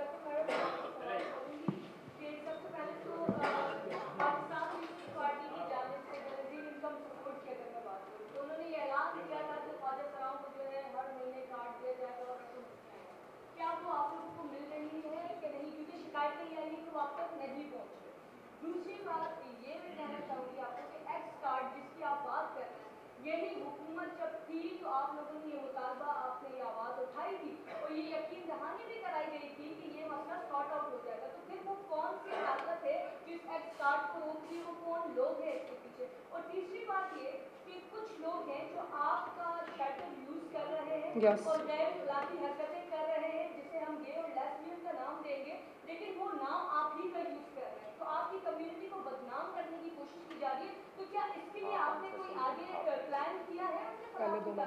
दूसरी बात ये मैं कहना चाहूँगी आपको कि एक्स कार्ड जिसकी आप बात कर रहे हैं, यही हुकूमत जब थी तो तो आप लोगों ने ये मुतालबा, आपने ये आवाज़ उठाई थी और ये यकीन दहानी भी कराई गई थी कि ये मसला सॉर्ट आउट हो जाएगा, तो फिर वो कौन सी ताकत है जिस एक्ट स्टार्ट को रोक रही है, वो कौन लोग हैं इसके पीछे? और तीसरी बात ये कि कुछ लोग हैं जो आपका शेल्टर यूज़ कर रहे हैं yes. और गैर इखलाकी हरकतें कर रहे हैं, जिसे हम गे और लेस्बियन का नाम देंगे, लेकिन वो नाम आप ही का यूज़ कर रहे हैं, तो आपकी कम्युनिटी को बदनाम करने की कोशिश की जा रही है। तो क्या इसके लिए आपने कोई आगे प्लान किया है? पहले दो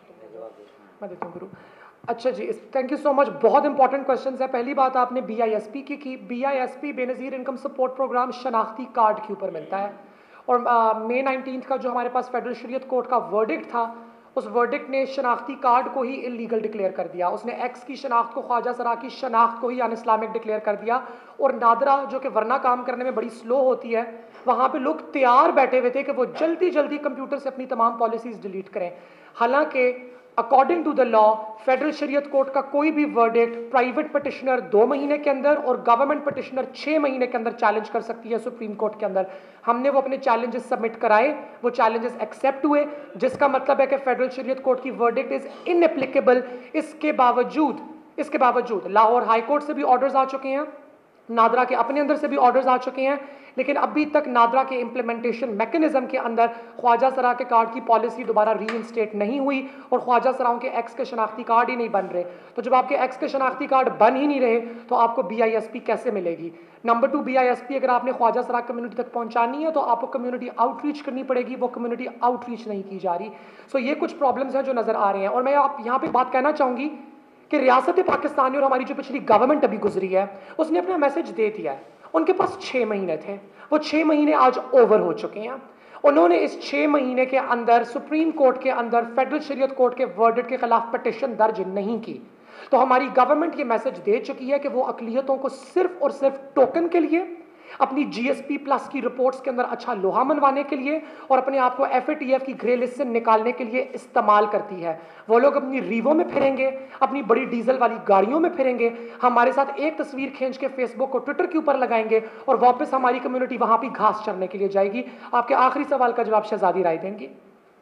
मैं देता हूँ गुरु। अच्छा जी, थैंक यू सो मच। बहुत इंपॉर्टेंट क्वेश्चन है। पहली बात आपने बी आई एस पी की की B I S P Benazir income support programme शनाख्ती कार्ड के ऊपर मिलता है, और मई नाइनटीन का जो हमारे पास फेडरल शरीयत कोर्ट का वर्डिक्ट था, उस वर्डिक्ट ने शनाख्ती कार्ड को ही इलीगल डिक्लेयर कर दिया। उसने एक्स की शनाख्त को, ख्वाजा सरा की शनाख्त को ही अन इस्लामिक डिक्लेयर कर दिया। और नादरा जो कि वरना काम करने में बड़ी स्लो होती है, वहाँ पे लोग तैयार बैठे हुए थे कि वो जल्दी जल्दी कंप्यूटर से अपनी तमाम पॉलिसीज़ डिलीट करें। हालांकि according to the law federal शरीयत कोर्ट का कोई भी वर्डिक्ट प्राइवेट पटिशनर दो महीने के अंदर और गवर्नमेंट पटिशनर छः महीने के अंदर चैलेंज कर सकती है सुप्रीम कोर्ट के अंदर। हमने वो अपने चैलेंजेस सबमिट कराए, वो चैलेंजेस एक्सेप्ट हुए, जिसका मतलब है कि फेडरल शरीयत कोर्ट की वर्डिक्ट इज इनएप्लीकेबल। इसके बावजूद इसके बावजूद लाहौर हाई कोर्ट से भी ऑर्डर्स आ चुके हैं, नादरा के अपने अंदर से भी ऑर्डर्स आ चुके हैं, लेकिन अभी तक नादरा के इम्प्लीमेंटेशन मैकेनिज्म के अंदर ख्वाजा सरा के कार्ड की पॉलिसी दोबारा रीइंस्टेट नहीं हुई और ख्वाजा सराओं के एक्स के शनाख्ती कार्ड ही नहीं बन रहे। तो जब आपके एक्स के शनाख्ती कार्ड बन ही नहीं रहे तो आपको बी आई एस पी कैसे मिलेगी? Number two, B I S P अगर आपने ख्वाजा सरा कम्युनिटी तक पहुंचानी है तो आपको कम्युनिटी आउटरीच करनी पड़ेगी, वो कम्युनिटी आउटरीच नहीं की जा रही। सो so ये कुछ प्रॉब्लम्स हैं जो नज़र आ रहे हैं। और मैं आप यहाँ पर बात कहना चाहूँगी कि रियासत पाकिस्तान और हमारी जो पिछली गवर्नमेंट अभी गुजरी है, उसने अपना मैसेज दे दिया है। उनके पास छः महीने थे, वो छः महीने आज ओवर हो चुके हैं। उन्होंने इस छः महीने के अंदर सुप्रीम कोर्ट के अंदर फेडरल शरीयत कोर्ट के वर्डिक्ट के खिलाफ पिटिशन दर्ज नहीं की। तो हमारी गवर्नमेंट ये मैसेज दे चुकी है कि वो अकलियतों को सिर्फ और सिर्फ टोकन के लिए, अपनी जी एस पी प्लस की रिपोर्ट्स के अंदर अच्छा लोहा मनवाने के लिए और अपने आप को एफ ए टी एफ की ग्रे लिस्ट से निकालने के लिए इस्तेमाल करती है। वो लोग अपनी रीवो में फिरेंगे, अपनी बड़ी डीजल वाली गाड़ियों में फिरेंगे, हमारे साथ एक तस्वीर खींच के फेसबुक और ट्विटर के ऊपर लगाएंगे और वापस हमारी कम्युनिटी वहां भी घास चरने के लिए जाएगी। आपके आखिरी सवाल का जवाब शहजादी राय देंगी।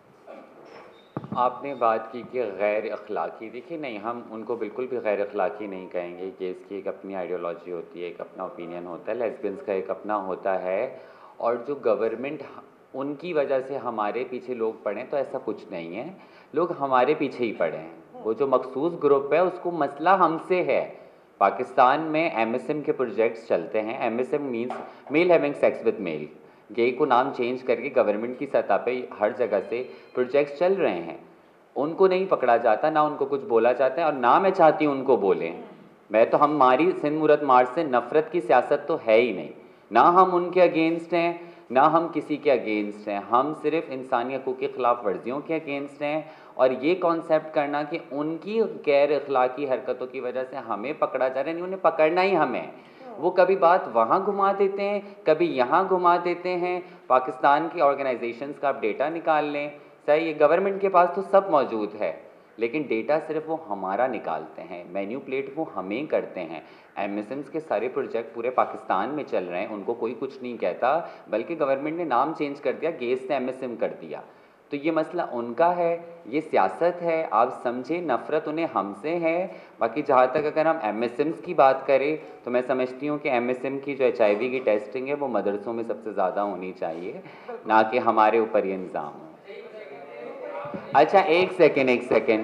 आपने बात की कि गैर अखलाकी, देखिए नहीं, हम उनको बिल्कुल भी गैर अखलाकी नहीं कहेंगे कि इसकी एक अपनी आइडियोलॉजी होती है, एक अपना ओपिनियन होता है, लेस्बियंस का एक अपना होता है। और जो गवर्नमेंट उनकी वजह से हमारे पीछे लोग पड़े, तो ऐसा कुछ नहीं है, लोग हमारे पीछे ही पड़े हैं। वो जो मखसूस ग्रुप है उसको मसला हमसे है। पाकिस्तान में एम एस एम के प्रोजेक्ट्स चलते हैं। M S M means male having sex with male. Gay को नाम चेंज करके गवर्नमेंट की सतह पे हर जगह से प्रोजेक्ट्स चल रहे हैं। उनको नहीं पकड़ा जाता, ना उनको कुछ बोला जाता है, और ना मैं चाहती हूँ उनको बोलें। मैं तो, हमारी सिंध मुरत मार्च से नफ़रत की सियासत तो है ही नहीं, ना हम उनके अगेंस्ट हैं, ना हम किसी के अगेंस्ट हैं। हम सिर्फ इंसानी हकूक़ की ख़िलाफ़ वर्जियों के अगेंस्ट हैं। और ये कॉन्सेप्ट करना कि उनकी गैर अखलाकी हरकतों की वजह से हमें पकड़ा जा रहा है, नहीं, उन्हें पकड़ना ही हमें। वो कभी बात वहाँ घुमा देते हैं, कभी यहाँ घुमा देते हैं। पाकिस्तान की ऑर्गेनाइजेशंस का आप डेटा निकाल लें, सही है, गवर्नमेंट के पास तो सब मौजूद है, लेकिन डेटा सिर्फ वो हमारा निकालते हैं, मैन्युपुलेट वो हमें करते हैं। एम एस एम्स के सारे प्रोजेक्ट पूरे पाकिस्तान में चल रहे हैं, उनको कोई कुछ नहीं कहता, बल्कि गवर्नमेंट ने नाम चेंज कर दिया, गेस से एम एस एम कर दिया। तो ये मसला उनका है, ये सियासत है, आप समझे, नफ़रत उन्हें हमसे है। बाकी जहाँ तक अगर हम एम एस एम्स की बात करें तो मैं समझती हूँ कि एम एस एम की जो एच आई वी की टेस्टिंग है वो मदरसों में सबसे ज़्यादा होनी चाहिए, ना कि हमारे ऊपर ये इंतज़ाम हो। अच्छा एक सेकेंड एक सेकेंड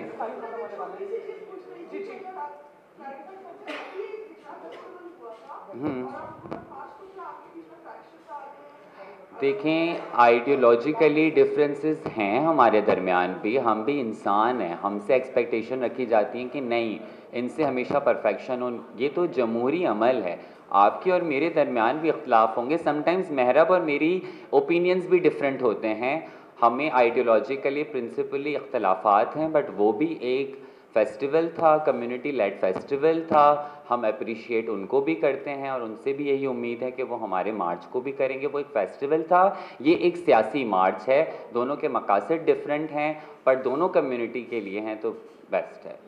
हम्म देखें, आइडियोलॉजिकली डिफरेंसेस हैं हमारे दरमियान भी, हम भी इंसान हैं, हमसे एक्सपेक्टेशन रखी जाती है कि नहीं इनसे हमेशा परफेक्शन हो। ये तो जमहूरी अमल है, आपके और मेरे दरमियान भी इख्तलाफ होंगे, समटाइम्स महरब और मेरी ओपिनियंस भी डिफरेंट होते हैं, हमें आइडियोलॉजिकली प्रिंसिपली इख्तलाफात हैं, बट वो भी एक फेस्टिवल था, कम्युनिटी लेड फेस्टिवल था, हम अप्रिशिएट उनको भी करते हैं और उनसे भी यही उम्मीद है कि वो हमारे मार्च को भी करेंगे। वो एक फेस्टिवल था, ये एक सियासी मार्च है, दोनों के मकासद डिफरेंट हैं पर दोनों कम्युनिटी के लिए हैं, तो बेस्ट है।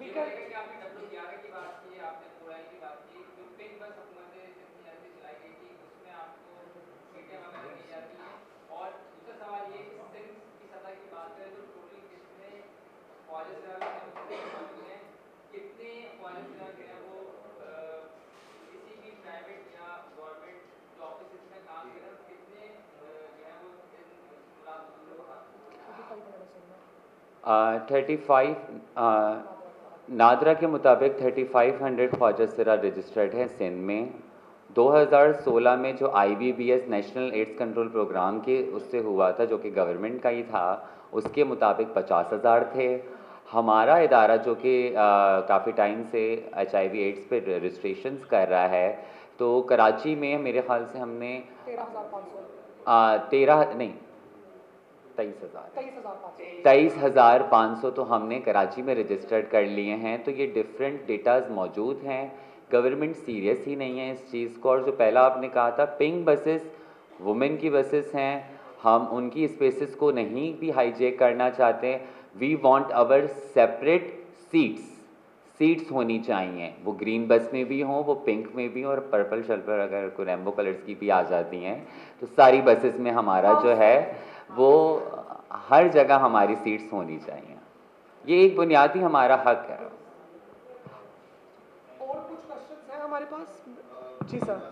थर्टी फाइव नादरा के मुताबिक थर्टी फाइव हंड्रेड ख्वाजा सरा रजिस्टर्ड हैं सिंध में। दो हज़ार सोलह में जो I B B S national AIDS control programme के उससे हुआ था, जो कि गवर्नमेंट का ही था, उसके मुताबिक पचास हज़ार थे। हमारा इदारा जो कि काफ़ी टाइम से एच आई वी एड्स पे रजिस्ट्रेशन कर रहा है, तो कराची में मेरे ख़्याल से हमने तेरह नहीं तेईस हज़ार तेईस हज़ार पाँच सौ तो हमने कराची में रजिस्टर्ड कर लिए हैं। तो ये डिफरेंट डेटाज मौजूद हैं। गवर्नमेंट सीरियस ही नहीं है इस चीज़ को। और जो पहला आपने कहा था पिंक बसेस वुमेन की बसेस हैं, हम उनकी स्पेसेस को नहीं भी हाईजेक करना चाहते। We want our separate seats seats होनी चाहिए, वो ग्रीन बस में भी हों, वो पिंक में भी हों, और पर्पल शल्पर अगर कोई रेम्बो कलर्स की भी आ जाती हैं तो सारी बसेस में हमारा जो है वो हर जगह हमारी सीट्स होनी चाहिए। ये एक बुनियादी हमारा हक है। और कुछ क्वेश्चंस हैं हमारे पास? जी सर।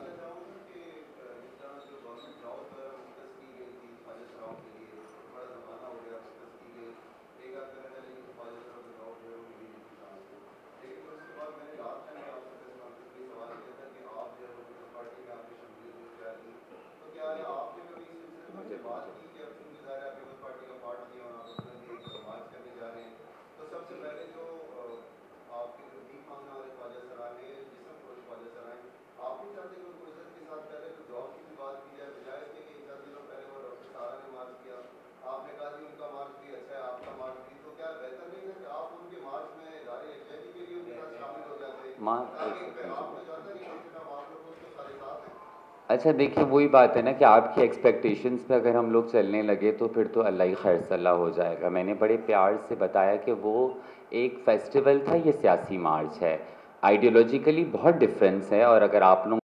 अच्छा देखिए, वही बात है ना कि आपकी एक्सपेक्टेशंस पे अगर हम लोग चलने लगे तो फिर तो अल्लाह ही खैर सल्ला हो जाएगा। मैंने बड़े प्यार से बताया कि वो एक फेस्टिवल था, ये सियासी मार्च है, आइडियोलॉजिकली बहुत डिफरेंस है। और अगर आप लोग